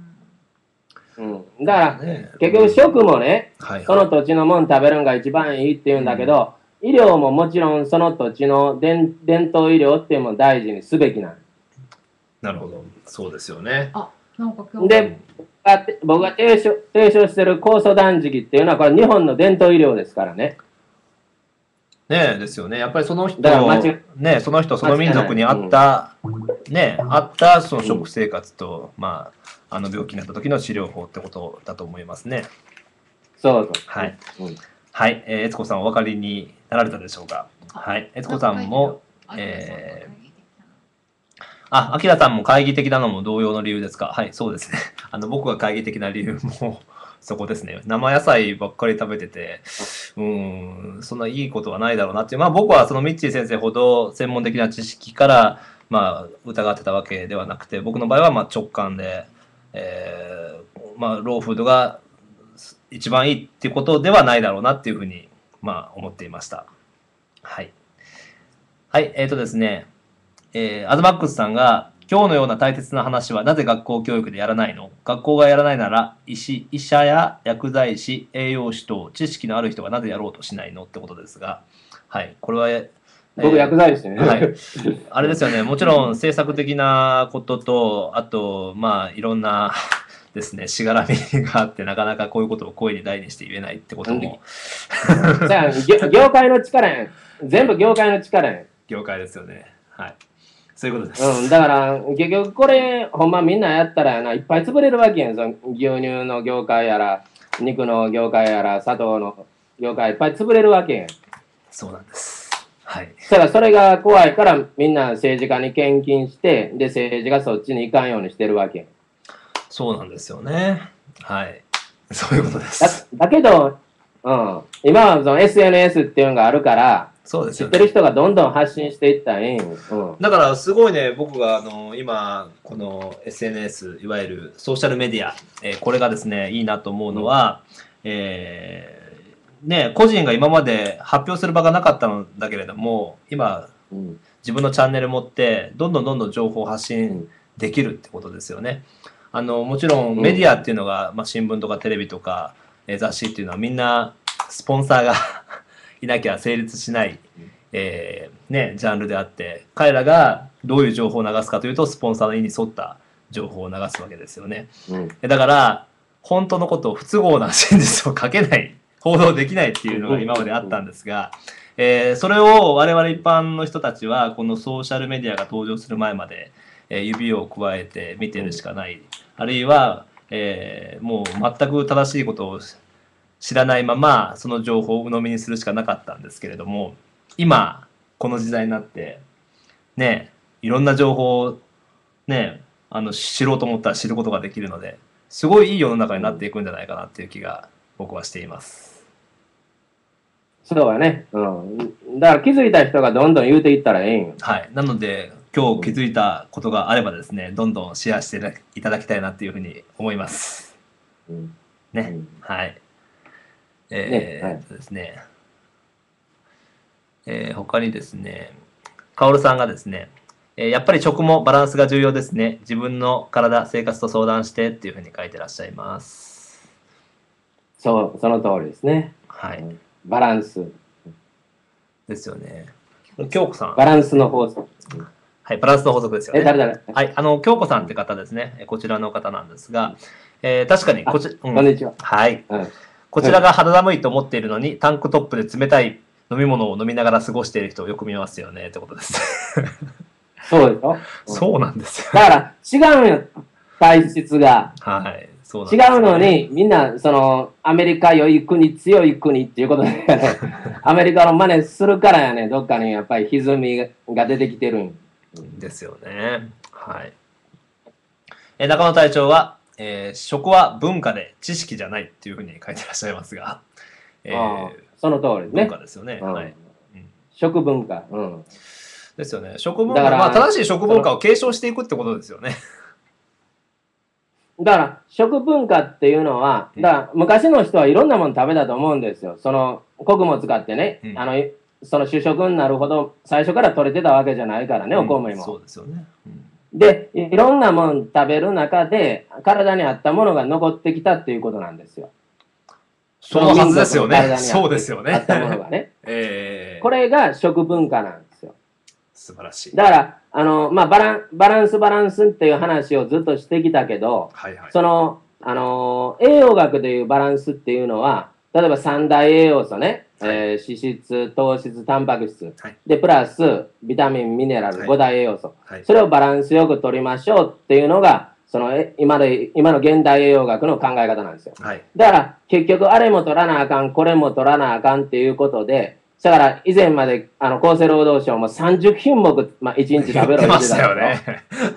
だから結局食もね、その土地のもん食べるのが一番いいって言うんだけど、医療ももちろんその土地の伝統医療っていうのも大事にすべきなん。 なるほど、そうですよね。 で、僕が提唱してる酵素断食っていうのはこれ日本の伝統医療ですからね。 ねえですよね。やっぱりその人その民族に合ったその食生活と病気になった時の治療法ってことだと思いますね。 そう。 はい。はい、悦子さんお分かりになられたでしょうか。はい、悦子さんも、あきらさんも懐疑的なのも同様の理由ですか。はい、そうですね。僕が懐疑的な理由もそこですね。生野菜ばっかり食べてて、そんないいことはないだろうなっていう。僕はそのミッチー先生ほど専門的な知識から疑ってたわけではなくて、僕の場合は直感で、ローフードが一番いいっていうことではないだろうなっていうふうに思っていました。はい。はい、ですね、アズマックスさんが、今日のような大切な話はなぜ学校教育でやらないの？学校がやらないなら医者や薬剤師、栄養士等知識のある人がなぜやろうとしないのってことですが、はい、これは、 僕薬剤師ね。 はい、あれですよね。もちろん政策的なことと、あといろんなですね、しがらみがあってなかなかこういうことを声に大にして言えないってことも、 じゃあ業界の力やん。全部業界の力やん。 業界ですよね。はい。そういうことです。 だから結局これほんまみんなやったらいっぱい潰れるわけやん。その牛乳の業界やら肉の業界やら砂糖の業界いっぱい潰れるわけやん。 そうなんです。はい。 だからそれが怖いからみんな政治家に献金してで政治がそっちに行かんようにしてるわけやん。 そうなんですよね。はい。そういうことです。 だけど、今はその SNS っていうのがあるから。 そうですよね、 知ってる人がどんどん発信していったらいいん、 だからすごいね、僕が今この SNS いわゆるソーシャルメディア、これがですねいいなと思うのは、 ね、個人が今まで発表する場がなかったのだけれども、今、 うん自分のチャンネル持って、どんどん情報を発信できるってことですよね。もちろんメディアっていうのが、新聞とかテレビとか、雑誌っていうのはみんなスポンサーがいなきゃ成立しない、ジャンルであって、彼らがどういう情報を流すかというと、スポンサーの意に沿った情報を流すわけですよね。だから本当のことを不都合な真実を書けない、報道できないっていうのが今まであったんですが、それを我々一般の人たちはこのソーシャルメディアが登場する前まで、指をくわえて見てるしかない、あるいは、もう全く正しいことを知らないままその情報を鵜呑みにするしかなかったんですけれども、今この時代になってね、いろんな情報をね、知ろうと思ったら知ることができるので、すごいいい世の中になっていくんじゃないかなっていう気が僕はしています。 そうだね。だから気づいた人がどんどん言うていったらええんよ。 はい。なので、今日気づいたことがあればですね、どんどんシェアしていただきたいなっていうふうに思います。ね。はい。ですね。他にですね、カオルさんがですね、やっぱり食もバランスが重要ですね。自分の体、生活と相談してっていうふうに書いてらっしゃいます。 その通りですね。 はい。 バランス。 ですよね。京子さん。 バランスの法則。 はい、バランスの法則ですよね。 誰はい、京子さんって方ですね。こちらの方なんですが、確かにこんにちは。 はい。こちらが肌寒いと思っているのに、タンクトップで冷たい飲み物を飲みながら過ごしている人をよく見ますよねってことです。 そうでしょ。 そうなんですよ。 だから違うんよ、体質が。 はい。 違うのに、みんな、アメリカ良い国、強い国っていうことで、ね、アメリカの真似するからやね、どっかにやっぱり歪みが出てきてるんですよね。はい。中野隊長は、食は文化で知識じゃないっていうふうに書いてらっしゃいますが、 その通りですね。 文化ですよね。はい。 食文化。 ですよね。食文化、正しい食文化を継承していくってことですよね。 だから食文化っていうのは、だから昔の人はいろんなもの食べたと思うんですよ。穀物使ってね、その主食になるほど最初から取れてたわけじゃないからね、お米も。 そうですよね。 で、いろんなもの食べる中で体に合ったものが残ってきたっていうことなんですよ。 そのはずですよね。そうですよね。 合ったものがね。これが食文化なんですよ。 素晴らしい。 だからバランスっていう話をずっとしてきたけど、栄養学でいうバランスっていうのは、例えば三大栄養素ね、脂質、糖質、タンパク質、で、プラスビタミン、ミネラル、5大栄養素、それをバランスよく取りましょうっていうのが、今の現代栄養学の考え方なんですよ。だから結局あれも取らなあかん、これも取らなあかんっていうことで、だから以前まで厚生労働省も30品目、1日食べろって言ってたよね。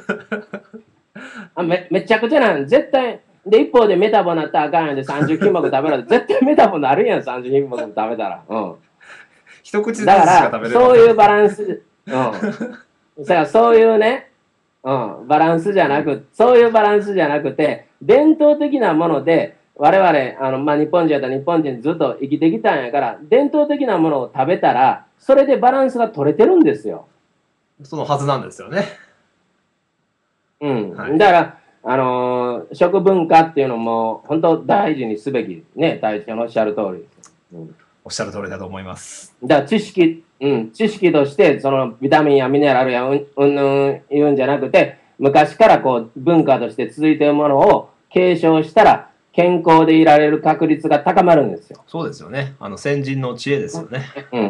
めちゃくちゃなん絶対で、一方でメタボなったらあかんやんで30品目食べろって絶対メタボなるやん、30品目食べたら。 一口ずつしだか食べれない。 からそういうバランス、そういうね、バランスじゃなく、そういうバランスじゃなくて、伝統的なもので我々日本人やったら日本人ずっと生きてきたんやから、伝統的なものを食べたらそれでバランスが取れてるんですよ。 そのはずなんですよね。 だから食文化っていうのも本当大事にすべきね、隊長のおっしゃる通りです。 おっしゃる通りだと思います。 だから知識としてそのビタミンやミネラルや言うんじゃなくて、昔から文化として続いているものを継承したら健康でいられる確率が高まるんですよ。 そうですよね。先人の知恵ですよね。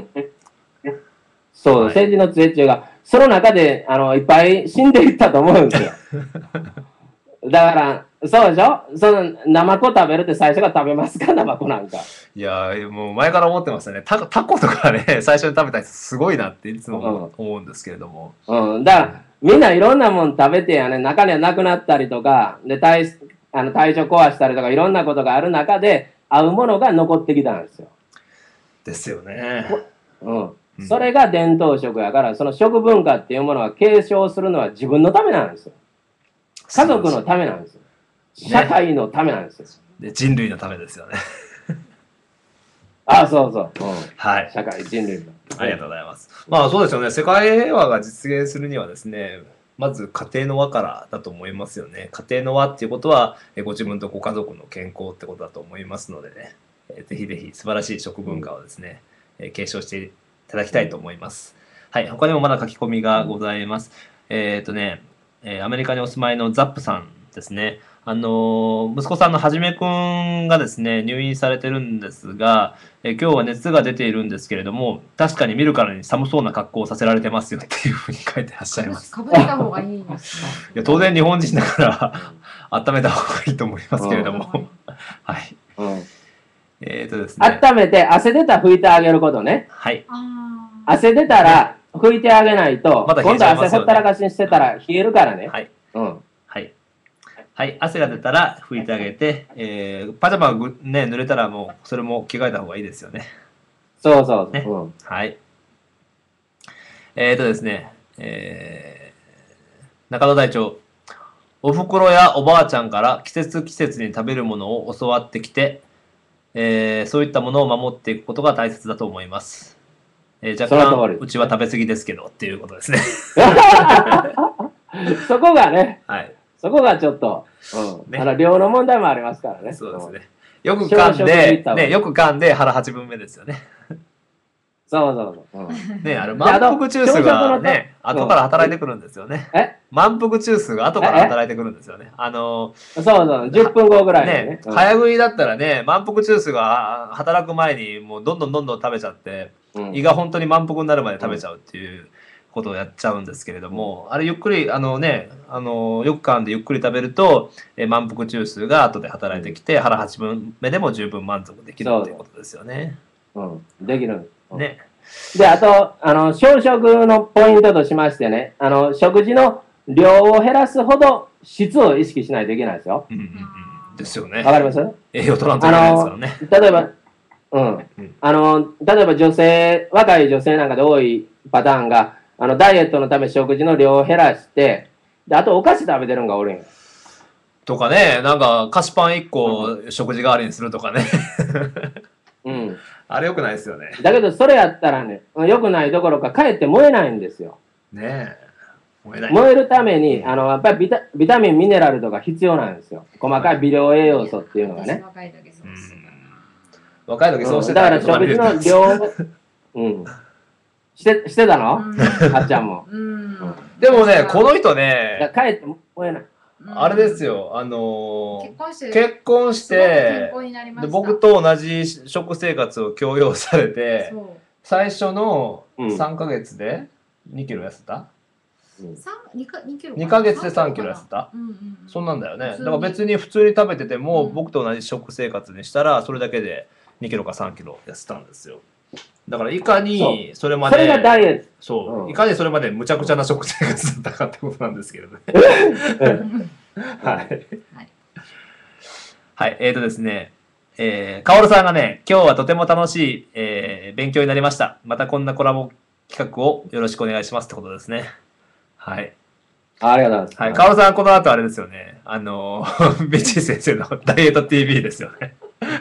そう、先人の知恵っていうか、その中でいっぱい死んでいったと思うんですよ。だからそうでしょ。ナマコ食べるって最初から食べますか、ナマコなんか。 いやもう前から思ってましたね。タコとかね、最初に食べた人すごいなっていつも思うんですけれども。 だからみんないろんなもん食べてやね、中にはなくなったりとかで体調壊したりとかいろんなことがある中で合うものが残ってきたんですよ。 ですよね。 それが伝統食やから、その食文化っていうものは継承するのは自分のためなんですよ。家族のためなんですよ。社会のためなんですよ。 で人類のためですよね。 あ、そうそう。 はい。 社会、人類の。 ありがとうございます。まあそうですよね。世界平和が実現するにはですね、まず家庭の輪からだと思いますよね。家庭の輪っていうことは、ご自分とご家族の健康ってことだと思いますのでね、ぜひぜひ素晴らしい食文化をですね、継承していただきたいと思います。はい、他にもまだ書き込みがございます。アメリカにお住まいのザップさんですね。息子さんのはじめくんがですね、入院されてるんですが、今日は熱が出ているんですけれども、確かに見るからに寒そうな格好をさせられてますよっていうふうに書いてらっしゃいます。 かぶった方がいいですか。 いや当然日本人だから温めた方がいいと思いますけれども、はい。ですね。 温めて汗出たら拭いてあげることね。 はい。 汗出たら拭いてあげないと、 また冷え今度ちゃいますよね汗ほったらかしにしてたら冷えるからね。 はい。 うん。 はい、汗が出たら拭いてあげて、パジャマがね、濡れたらもうそれも着替えた方がいいですよね。 そうそう。 ね。はい。ですね、中野隊長、おふくろやおばあちゃんから季節季節に食べるものを教わってきて、そういったものを守っていくことが大切だと思います。若干うちは食べ過ぎですけどっていうことですね。 そこがね、 はい、 そこがちょっと、量の問題もありますからね。 そうですね。よく噛んで、ね、よく噛んで腹8分目ですよね。 そう。 ね、満腹中枢がね、後から働いてくるんですよね。満腹中枢が後から働いてくるんですよね。 そう、10分後ぐらいね。早食いだったらね、満腹中枢が働く前にもうどんどん食べちゃって、胃が本当に満腹になるまで食べちゃうっていうことをやっちゃうんですけれども、あれゆっくり、よく噛んでゆっくり食べると、満腹中枢が後で働いてきて、腹8分目でも十分満足できるっていうことですよね。 できる。 ね。 で、あと、朝食のポイントとしましてね、食事の量を減らすほど質を意識しないといけないですよ。 ですよね。 わかります？ 栄養取らんといけないですからね。 例えば、例えば若い女性なんかで多いパターンが、ダイエットのため食事の量を減らして、で、あとお菓子食べてるのがおるんよ。 とかね、なんか菓子パン1個食事代わりにするとかね。あれ良くないですよね。 だけどそれやったらね、良くないどころかかえって燃えないんですよ。 ねえ。 燃えるために、やっぱりビタミン、ミネラルとか必要なんですよ。細かい微量栄養素っていうのがね。 若い時そうしてた。だから食事の量、してたのかっちゃんも。 でもね、この人ね、 かえって燃えない。 あれですよ、結婚してで僕と同じ食生活を強要されて、最初の3ヶ月で2キロ痩せた、2ヶ月で3キロ痩せた、そんなんだよね。だから別に普通に食べてても、僕と同じ食生活にしたらそれだけで2キロか3キロ痩せたんですよ。だからいかにそれまで、 それがダイエット。 そう、いかにそれまでむちゃくちゃな食生活だったかってことなんですけどね。はい。はい、ですね、カオルさんがね、今日はとても楽しい、勉強になりました。またこんなコラボ企画をよろしくお願いしますってことですね。はい。 ありがとうございます。 はい、カオルさんこの後あれですよね。ベチー先生のダイエット TV ですよね。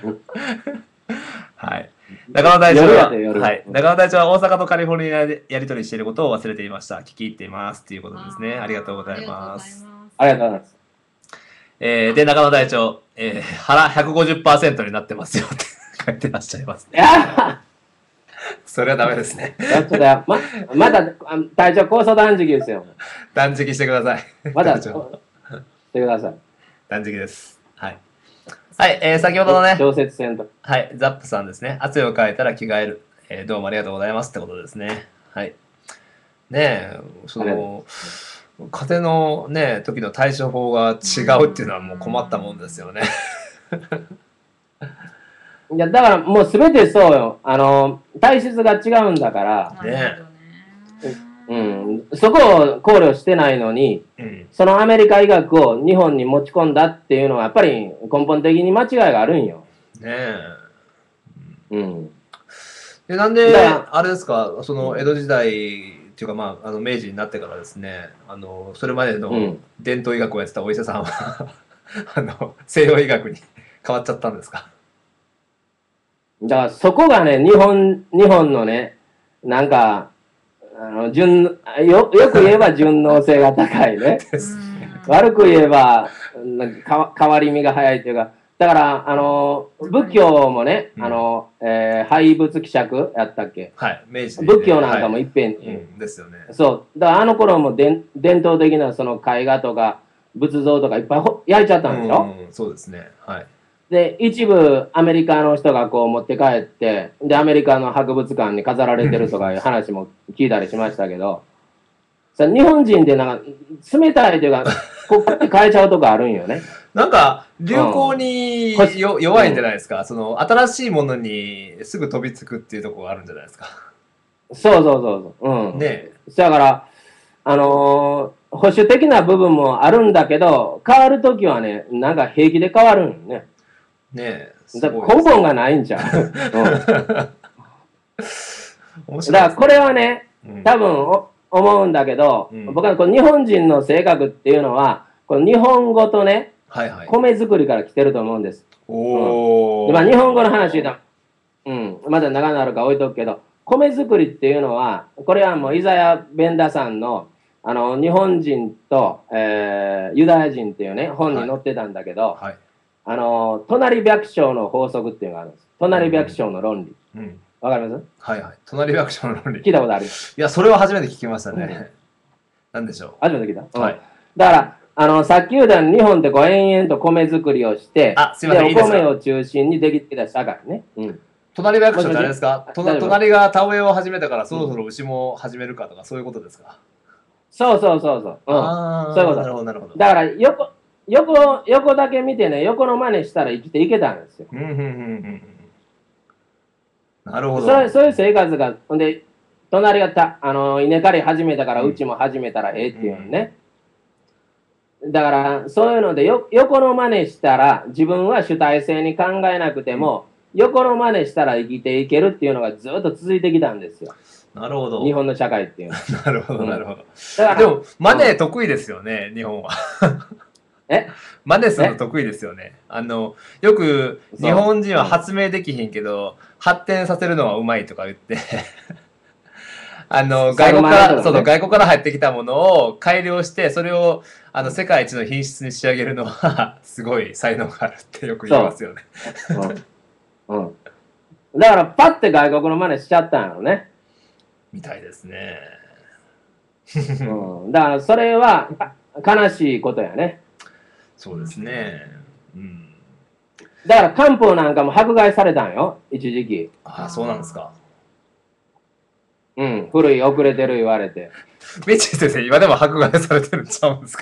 はい。中野隊長は、はい、中野隊長は大阪とカリフォルニアでやり取りしていることを忘れていました。聞き入っていますっていうことですね。ありがとうございます。 ありがとうございます。 で、中野隊長、腹 150% になってますよって書いてらっしゃいますね。それはダメですね。 まだ隊長酵素断食ですよ。 断食してください。 まだしてください。 断食です。はい。はい、先ほどのね、 調節線と。 はい、ザップさんですね。汗をかいたら着替える。どうもありがとうございますってことですね。はい。ねえ、風邪のね、時の対処法が違うっていうのはもう困ったもんですよね。 いや、だからもう全てそうよ。体質が違うんだから。 ねそこを考慮してないのに、そのアメリカ医学を日本に持ち込んだっていうのはやっぱり根本的に間違いがあるんよ。 ねえ。で、なんで、あれですか、その江戸時代っていうか、まあ、明治になってからですね、それまでの伝統医学をやってたお医者さんは、西洋医学に変わっちゃったんですか？ だからそこがね、日本のね、なんか、よく言えば順応性が高いね。悪く言えば、なんか変わり身が早いというか、だから、仏教もね、廃仏希釈やったっけ、 はい、明治で仏教なんかもいっぺんに、 うんですよね。 そう、だからあの頃も伝統的なその絵画とか仏像とかいっぱい焼いちゃったんでしょ、 そうですね。はい。 で、一部アメリカの人がこう持って帰って、で、アメリカの博物館に飾られてるとかいう話も聞いたりしましたけど、さ日本人ってなんか冷たいというか、こうって変えちゃうとこあるんよね。 なんか流行に弱いんじゃないですか。その新しいものにすぐ飛びつくっていうところがあるんじゃないですか。 そう。うん。 ねだから、保守的な部分もあるんだけど、変わるときはね、なんか平気で変わるんよね。 ねえ。 だから根本がないんちゃう。 面白いですね。 だからこれはね、 うん多分思うんだけど、 うん僕はこう日本人の性格っていうのは、この日本語とね、 はいはい。 米作りから来てると思うんです。 おお。 でまあ、日本語の話だ、まだ長くなるから置いとくけど、米作りっていうのは、これはもうイザヤ・ベンダさんの日本人と、ユダヤ人っていうね、本に載ってたんだけど、 はい。 隣百姓の法則っていうのがあるんです。隣百姓の論理。 うん。 わかります？ はいはい。隣百姓の論理。 聞いたことある？ いや、それは初めて聞きましたね。なんでしょ初めて聞いた？ う。はい。 だから、さっき言ったように日本ってこう延々と米作りをして、 あ、すいません、いいですか。 お米を中心にできてきた社会ね。 隣百姓ってあれですか？ 大丈夫隣が田植えを始めたからそろそろ牛も始めるかとかそういうことですか？ そう。 ああ、 そういうこと。 なるほど、なるほど。 だから横だけ見てね、横の真似したら生きていけたんですよ。 なるほど。 そういう生活が、ほんで、隣が稲刈り始めたから、うちも始めたらええっていうのね。だから、そういうので横の真似したら、自分は主体性に考えなくても、横の真似したら生きていけるっていうのがずっと続いてきたんですよ。 なるほど。 日本の社会っていうのは。 なるほど、なるほど。 だからでも、マネー得意ですよね、日本は。マネするの得意ですよね。よく日本人は発明できひんけど、発展させるのはうまいとか言って外国から入ってきたものを改良して、それを世界一の品質に仕上げるのはすごい才能があるってよく言いますよね。 だからパッて外国の真似しちゃったんやろね。 みたいですね。 だからそれは悲しいことやね。 そうですね。 だから漢方なんかも迫害されたんよ、一時期。 ああ、そうなんですか。 古い遅れてる言われて。 メチ先生、今でも迫害されてるんちゃうんですか？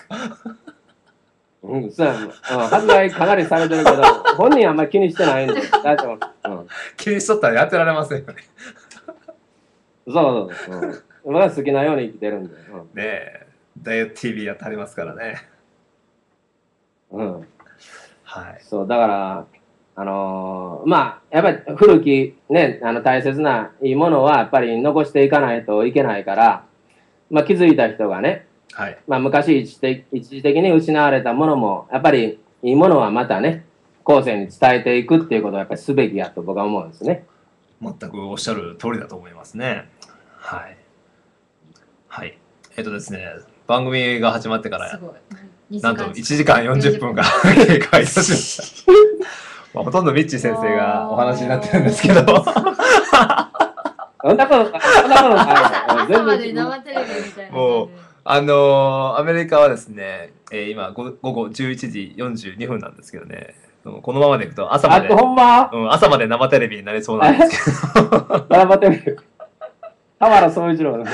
そうや迫害かなりされてるけど、本人はあんまり気にしてないんで、大丈夫。 気にしとったらやってられませんよね。 そう。僕は好きなように生きてるんで。 ねえ、ダイエット TV やってはりますからね。はい。 そう、だから、まあ、やっぱり古きね、大切ないいものはやっぱり残していかないといけないから、まあ気づいた人がね、 はい、 まあ昔一時的に失われたものも、やっぱりいいものはまたね、後世に伝えていくっていうことをやっぱりすべきやと僕は思うんですね。 全くおっしゃる通りだと思いますね。はい。はい。ですね、番組が始まってからなんと1時間40分が経過いたしました。まあ、ほとんどミッチー先生がお話になってるんですけど。 そんなことない。 朝まで生テレビみたいな。 もうアメリカはですね、今午後11時42分なんですけどね、このままでいくと朝まで生テレビになりそうなんですけど。 生テレビ。田原総一郎の。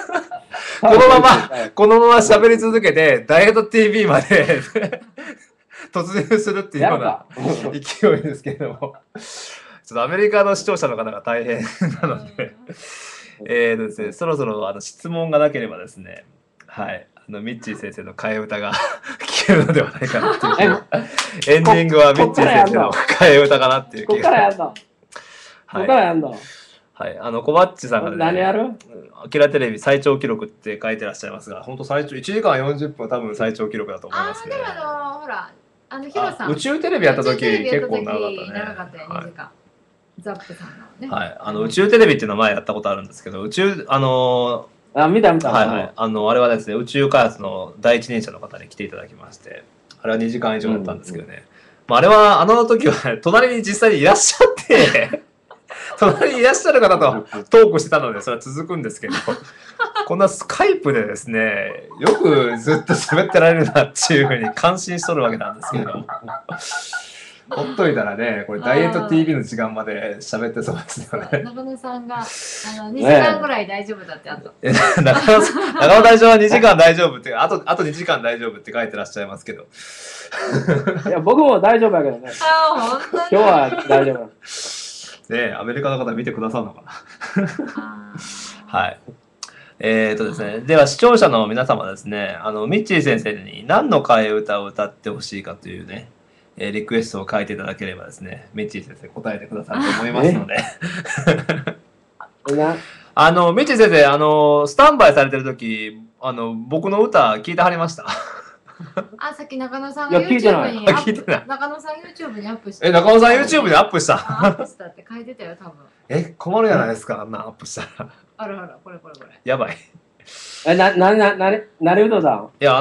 このまま喋り続けて、ダイエット TV まで突入するっていうような勢いですけれども、ちょっとアメリカの視聴者の方が大変なので、ですね、そろそろ質問がなければですね、はい、ミッチー先生の替え歌が聞けるのではないかなっていう。エンディングはミッチー先生の替え歌かなっていう気が。 ここからやんの。ここからやんの。 はい、コバッチさんがね、 何やる？ アキラテレビ最長記録って書いてらっしゃいますが、本当最長1時間40分は多分最長記録だと思いますね。 でもほらヒロさん宇宙テレビやった時結構長かったね。 長かったよ2時間。 ザップさんのね。 はい、宇宙テレビっていうの前やったことあるんですけど、 見た見た。 はいはい、あれはですね、宇宙開発の第一人者の方に来ていただきまして、あれは2時間以上だったんですけどね、まあ、あれはあの時は隣に実際にいらっしゃって隣にいらっしゃる方とトークしてたのでそれは続くんですけど、こんなスカイプでですね、よくずっと喋ってられるなっていうふうに感心しとるわけなんですけど、ほっといたらね、これダイエット TV の時間まで喋ってそうですよね。 中野さんが2時間ぐらい大丈夫だってあと。 中野大将は2時間大丈夫って、あと2時間大丈夫って書いてらっしゃいますけど。 いや、僕も大丈夫だけどね。 本当に今日は大丈夫。 ね、アメリカの方見てくださるのかな。はい。ですね、では視聴者の皆様ですね、ミッチー先生に何の替え歌を歌ってほしいかというね、リクエストを書いていただければですね、ミッチー先生答えてくださると思いますので。ミッチー先生、スタンバイされてる時、僕の歌聞いてはりました？ さっき中野さんが YouTube に中野さん YouTube にアップした。 中野さん YouTube にアップした。 アップしたって書いてたよ、多分。 困るじゃないですか、あんなアップしたら。 あら、これ。 やばい。 何歌だ？ いや、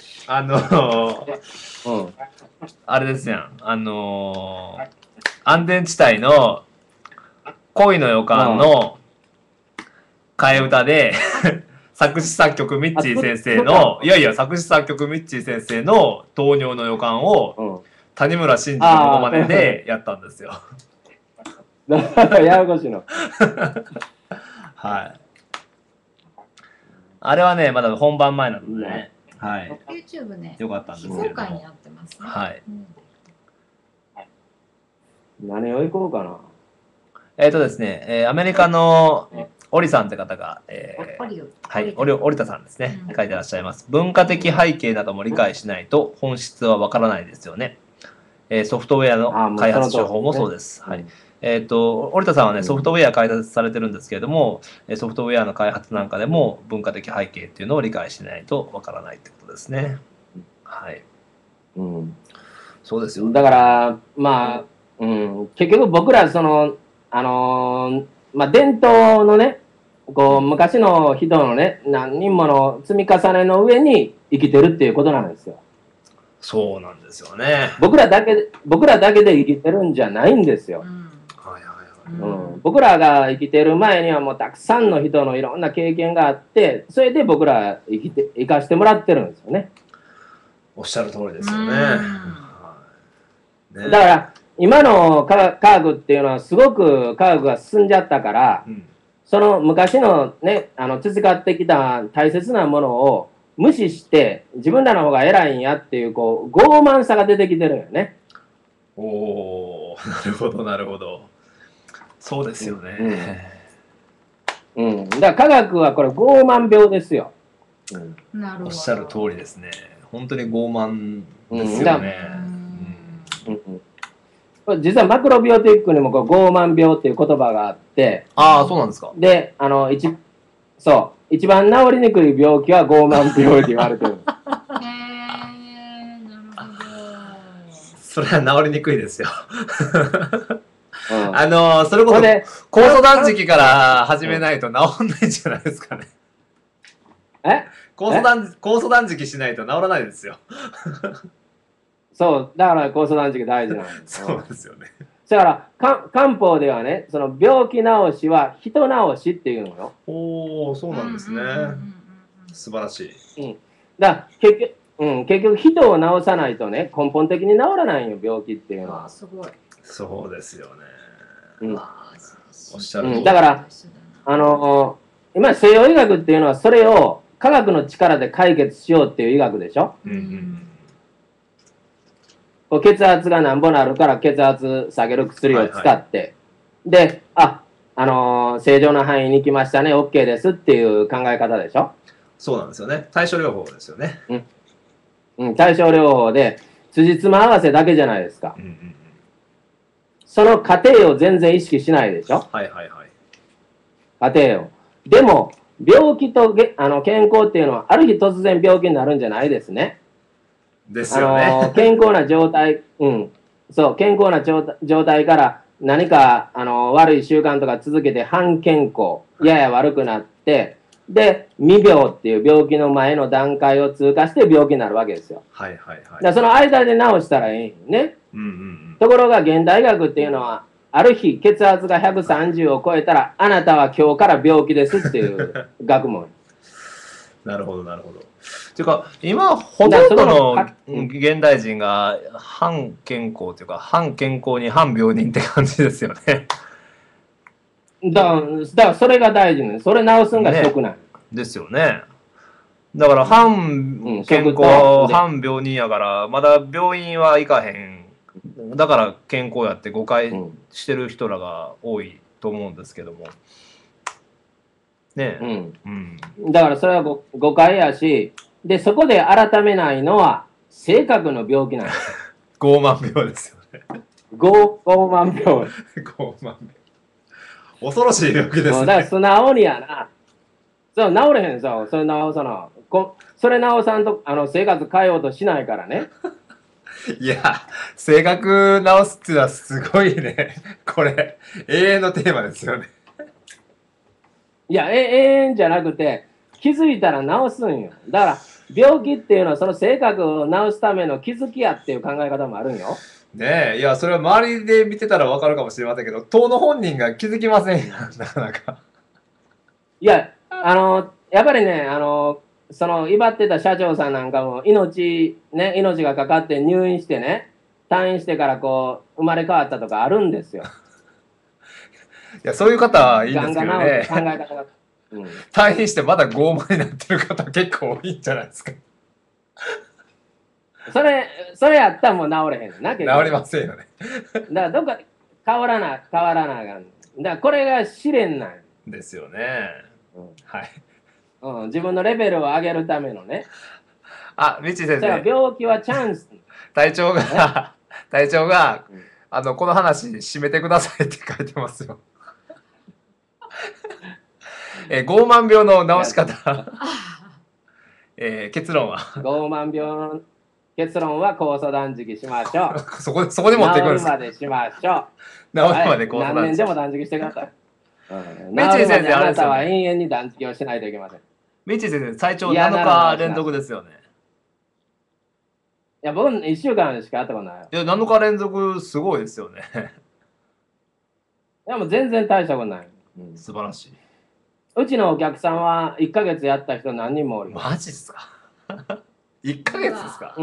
あれですやん。安全地帯の恋の予感の替え歌で、作詞作曲ミッチー先生の、作詞作曲ミッチー先生の糖尿の予感を、谷村新司のモノマネでやったんですよ。 ややこしいの。 はい。あれはね、まだ本番前なのでね。はい。 YouTube ね。 よかったんですけど。 非公開になってますね。 はい。 何をいこうかな。 ですね、アメリカのオリさんって方が、はい、オリタさんですね、書いてらっしゃいます。文化的背景なども理解しないと本質はわからないですよね。ソフトウェアの開発手法もそうです。はい。折田さんはね、ソフトウェア開発されてるんですけれども、ソフトウェアの開発なんかでも文化的背景っていうのを理解しないとわからないってことですね。はい。そうですよ。 だから、結局僕ら、伝統のね、昔の人のね、何人もの積み重ねの上に生きてるっていうことなんですよ。 そうなんですよね。 僕らだけで生きてるんじゃないんですよ。僕らが生きてる前にはもうたくさんの人のいろんな経験があって、それで僕ら生かしてもらってるんですよね。 おっしゃる通りですよね。 だから今の科学っていうのはすごく科学が進んじゃったから、その昔のね、培ってきた大切なものを無視して自分らの方が偉いんやっていう傲慢さが出てきてるよね。 おー、なるほどなるほど。そうですよね。 だから科学はこれ傲慢病ですよ。 おっしゃる通りですね。本当に傲慢ですよね。 実はマクロビオティックにも傲慢病っていう言葉があって。 そうなんですか。 で、一番治りにくい病気は傲慢病って言われてる。 それは治りにくいですよ。それこそ酵素断食から始めないと治んないんじゃないですかね。酵素断食しないと治らないですよ。 そう、だから酵素断食大事なんですよ。 そうですよね。 だから漢方ではね、その病気治しは人治しっていうのよ。 おお、そうなんですね。素晴らしい。 だから結局人を治さないとね、根本的に治らないよ、病気っていうのは。 すごい。 そうですよね。おっしゃる通り。 だから今西洋医学っていうのはそれを科学の力で解決しようっていう医学でしょ。血圧がなんぼなるから血圧下げる薬を使って、で、正常な範囲に来ましたね、OK ですっていう考え方でしょ。 そうなんですよね。対症療法ですよね。 対症療法で、辻褄合わせだけじゃないですか。その過程を全然意識しないでしょ。過程を。でも、病気と健康っていうのは、ある日突然病気になるんじゃないですね。 ですよね。 健康な状態、健康な状態から、 何か悪い習慣とか続けて反健康、やや悪くなって、で、未病っていう病気の前の段階を通過して病気になるわけですよ。 はいはいはい。 だからその間で治したらいいね。 うんうんうん。 ところが現代医学っていうのは、ある日血圧が130を超えたら、あなたは今日から病気ですっていう学問。 なるほどなるほど。っていうか今ほとんどの現代人が反健康というか反健康に反病人って感じですよね。 だからそれが大事ね。それ治すんが食なん。 ですよね。だから反健康、反病人やからまだ病院は行かへん。だから健康やって誤解してる人らが多いと思うんですけども。ねえ。 だからそれは誤解やし、で、そこで改めないのは性格の病気なんです。 傲慢病ですよね。 傲慢病。 傲慢病。恐ろしい病気ですね。 だから素直にやな。そう、治れへんさ。それ治さな。それ治さんと生活変えようとしないからね。 いや、性格直すっていうのはすごいね。これ、永遠のテーマですよね。 いや、永遠じゃなくて、気づいたら治すんよ。だから、病気っていうのはその性格を治すための気づきやっていう考え方もあるんよ。 ねえ、いや、それは周りで見てたらわかるかもしれませんけど、当の本人が気づきませんよ、なかなか。 いや、やっぱりね、その威張ってた社長さんなんかも命がかかって入院してね、退院してからこう、生まれ変わったとかあるんですよ。 いや、そういう方はいいんですけど考ね。 え方が。 退院してまだ傲慢になってる方結構多いんじゃないですか。 それやったらもう治れへんな、 治りませんよね。 だからどっか変わらなあかん。だからこれが試練なんですよね。はい。 自分のレベルを上げるためのね。 あ、みち先生。 病気はチャンス。 隊長が、この話締めてくださいって書いてますよ。傲慢病の治し方。結論は。 傲慢病の結論は酵素断食しましょう。 そこで持っていくんですか。 治るまでしましょう。 治るまで酵素断食。 何年でも断食してください。 みち先生、 あなたは永遠に断食をしないといけません。 みち先生、最長7日連続ですよね。 いや、僕1週間しかやったことない。 いや、7日連続すごいですよね。 いや、もう全然大したことない。 素晴らしい。 うちのお客さんは1ヶ月やった人何人もおります。 マジっすか。1ヶ月ですか。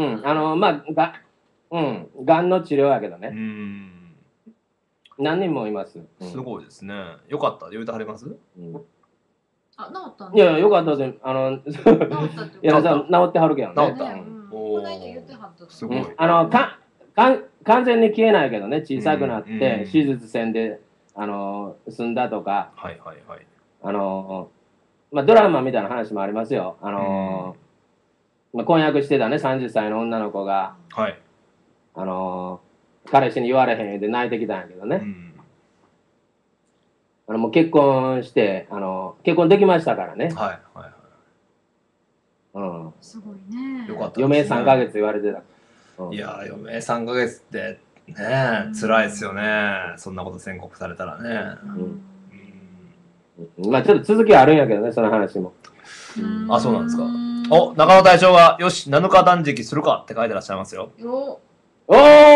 がんの治療やけどね。何人もいます。 すごいですね。よかった。言うてはります？ あ、治ったいや、よかったです。治ってはるけどね。 治った。 この間言ってはった。 すごい。 完全に消えないけどね、小さくなって手術せんで済んだとか。 はいはいはい。 ドラマみたいな話もありますよ。婚約してたね、30歳の女の子が、 はい、 彼氏に言われへんで泣いてきたんやけどね。もう結婚して結婚できましたからね。 はいはいはい。すごいね。 よかった。 余命3ヶ月言われてた。 いや余命3ヶ月ってね辛いですよね。そんなこと宣告されたらね。 まあちょっと続きはあるんやけどね、その話も。 あ、そうなんですか。お、中野隊長がよし7日断食するかって書いてらっしゃいますよ。 おお。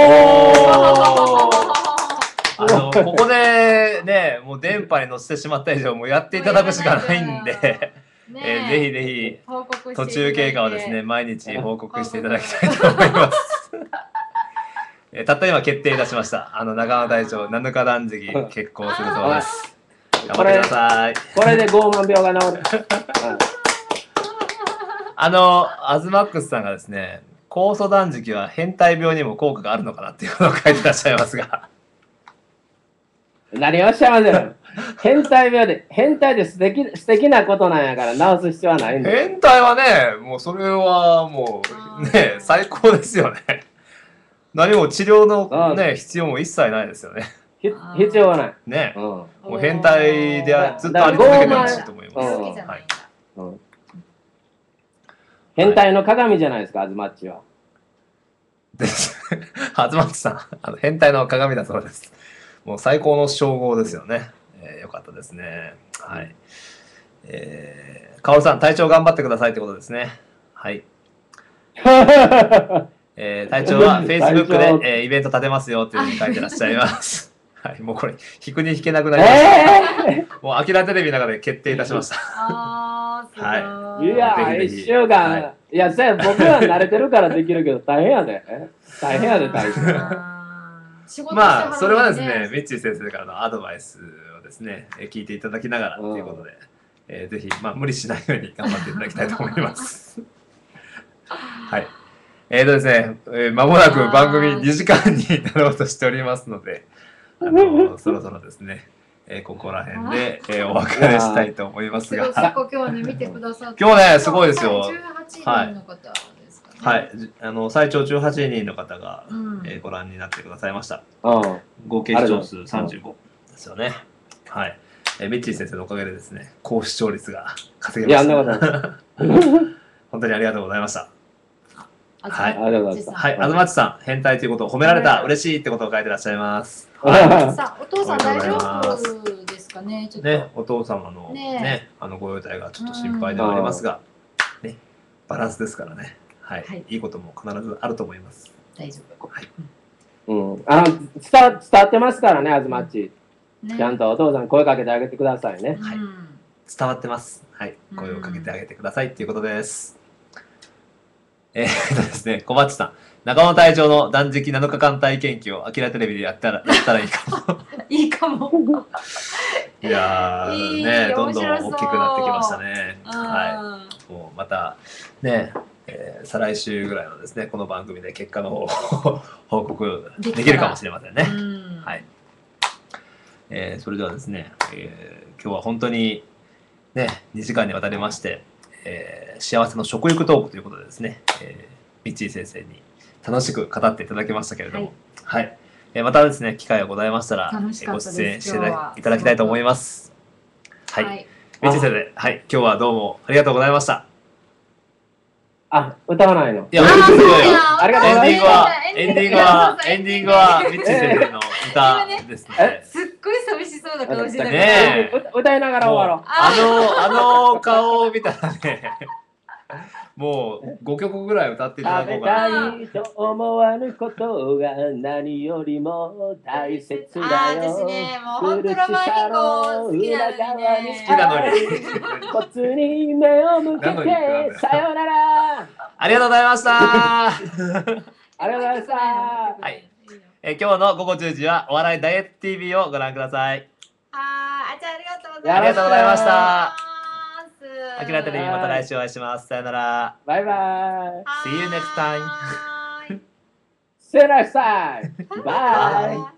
ここでね、もう電波に乗せてしまった以上、もうやっていただくしかないんで、ぜひぜひ途中経過をですね、毎日報告していただきたいと思います。たった今決定いたしました。中野隊長7日断食決行するそうです。頑張ってください。 これで傲慢病が治る。 アズマックスさんがですね、酵素断食は変態病にも効果があるのかなっていうことを書いてらっしゃいますが。 何をおっしゃいますよ。変態で素敵なことなんやから治す必要はないんだよ。 変態はね、もうそれはもうね、最高ですよね。何も治療のね、必要も一切ないですよね。 必要はない。 ね、もう変態でずっとあり続けてほしいと思います。 変態の鏡じゃないですか、アズマッチは。 アズマッチさん、変態の鏡だそうです。 もう最高の称号ですよね。よかったですね。はい。カオルさん、体調頑張ってくださいってことですね。はい。隊長は Facebook で、イベント立てますよっていうふうに書いてらっしゃいます。はい、もうこれ、引くに引けなくなりました。もう、アキラテレビの中で決定いたしました。 はい。 いや、1週間、いや、僕は慣れてるからできるけど、大変やで。大変やで、隊長。 まあ、それはですね、ミッチー先生からのアドバイスをですね、聞いていただきながらということで、ぜひ、まあ、無理しないように頑張っていただきたいと思います。はい。ですね、間もなく番組2時間になろうとしておりますので、そろそろですね、ここら辺で、お別れしたいと思いますが。 今日ね、見てくださって。 今日ね、すごいですよ。 18人の方ですかね。 はい。最長18人の方が、ご覧になってくださいました。合計視聴数35ですよね。はい。ミッチー先生のおかげでですね、高視聴率が稼げました。本当にありがとうございました。はい、ありがとうございます。はい、あずまちさん、変態ということを褒められた、嬉しいってことを書いてらっしゃいます。 さあ、お父さん大丈夫ですかね。ちょっとね、お父様のね、ご容体がちょっと心配ではありますが、ね、バランスですからね。はい、いいことも必ずあると思います。 大丈夫。はい。 伝わってますからね、あずまっち。ちゃんとお父さん声かけてあげてくださいね。 はい。伝わってます。はい、声をかけてあげてくださいっていうことです。ですね、小松さん、中野隊長の断食7日間体験記をアキラテレビでやったらいいかも。 いいかも。 いやー、ね、どんどん大きくなってきましたね。はい。もうまた、ね、再来週ぐらいのですね、この番組で結果の方を報告できるかもしれませんね。はい。それではですね、今日は本当にね、2時間にわたりまして、幸せの食欲トークということでですね、ミッチー先生に楽しく語っていただきましたけれども、はい、またですね、機会がございましたらご出演していただきたいと思います。はい、ミッチー先生、はい、今日はどうもありがとうございました。 歌わないの。 いや、ありがとうございます。エンディングはミッチー先生の歌ですね。 すっごい寂しそうな顔してたね。歌いながら終わろう。 あの顔を見たらね、もう5曲ぐらい歌っていただこうかな。 食べたいと思わぬことが何よりも大切だよ。 私ね、もう本当ロマンヒコ好きなのに。 コツに目を向けてさよなら。 ありがとうございました。 ありがとうございました。 はい。今日の午後10時はお笑いダイエット TV をご覧ください。 じゃあありがとうございました。 ありがとうございました。アキラテレビまた来週お会いします。さよなら。 バイバイ。 See you next time. See you next time. Bye.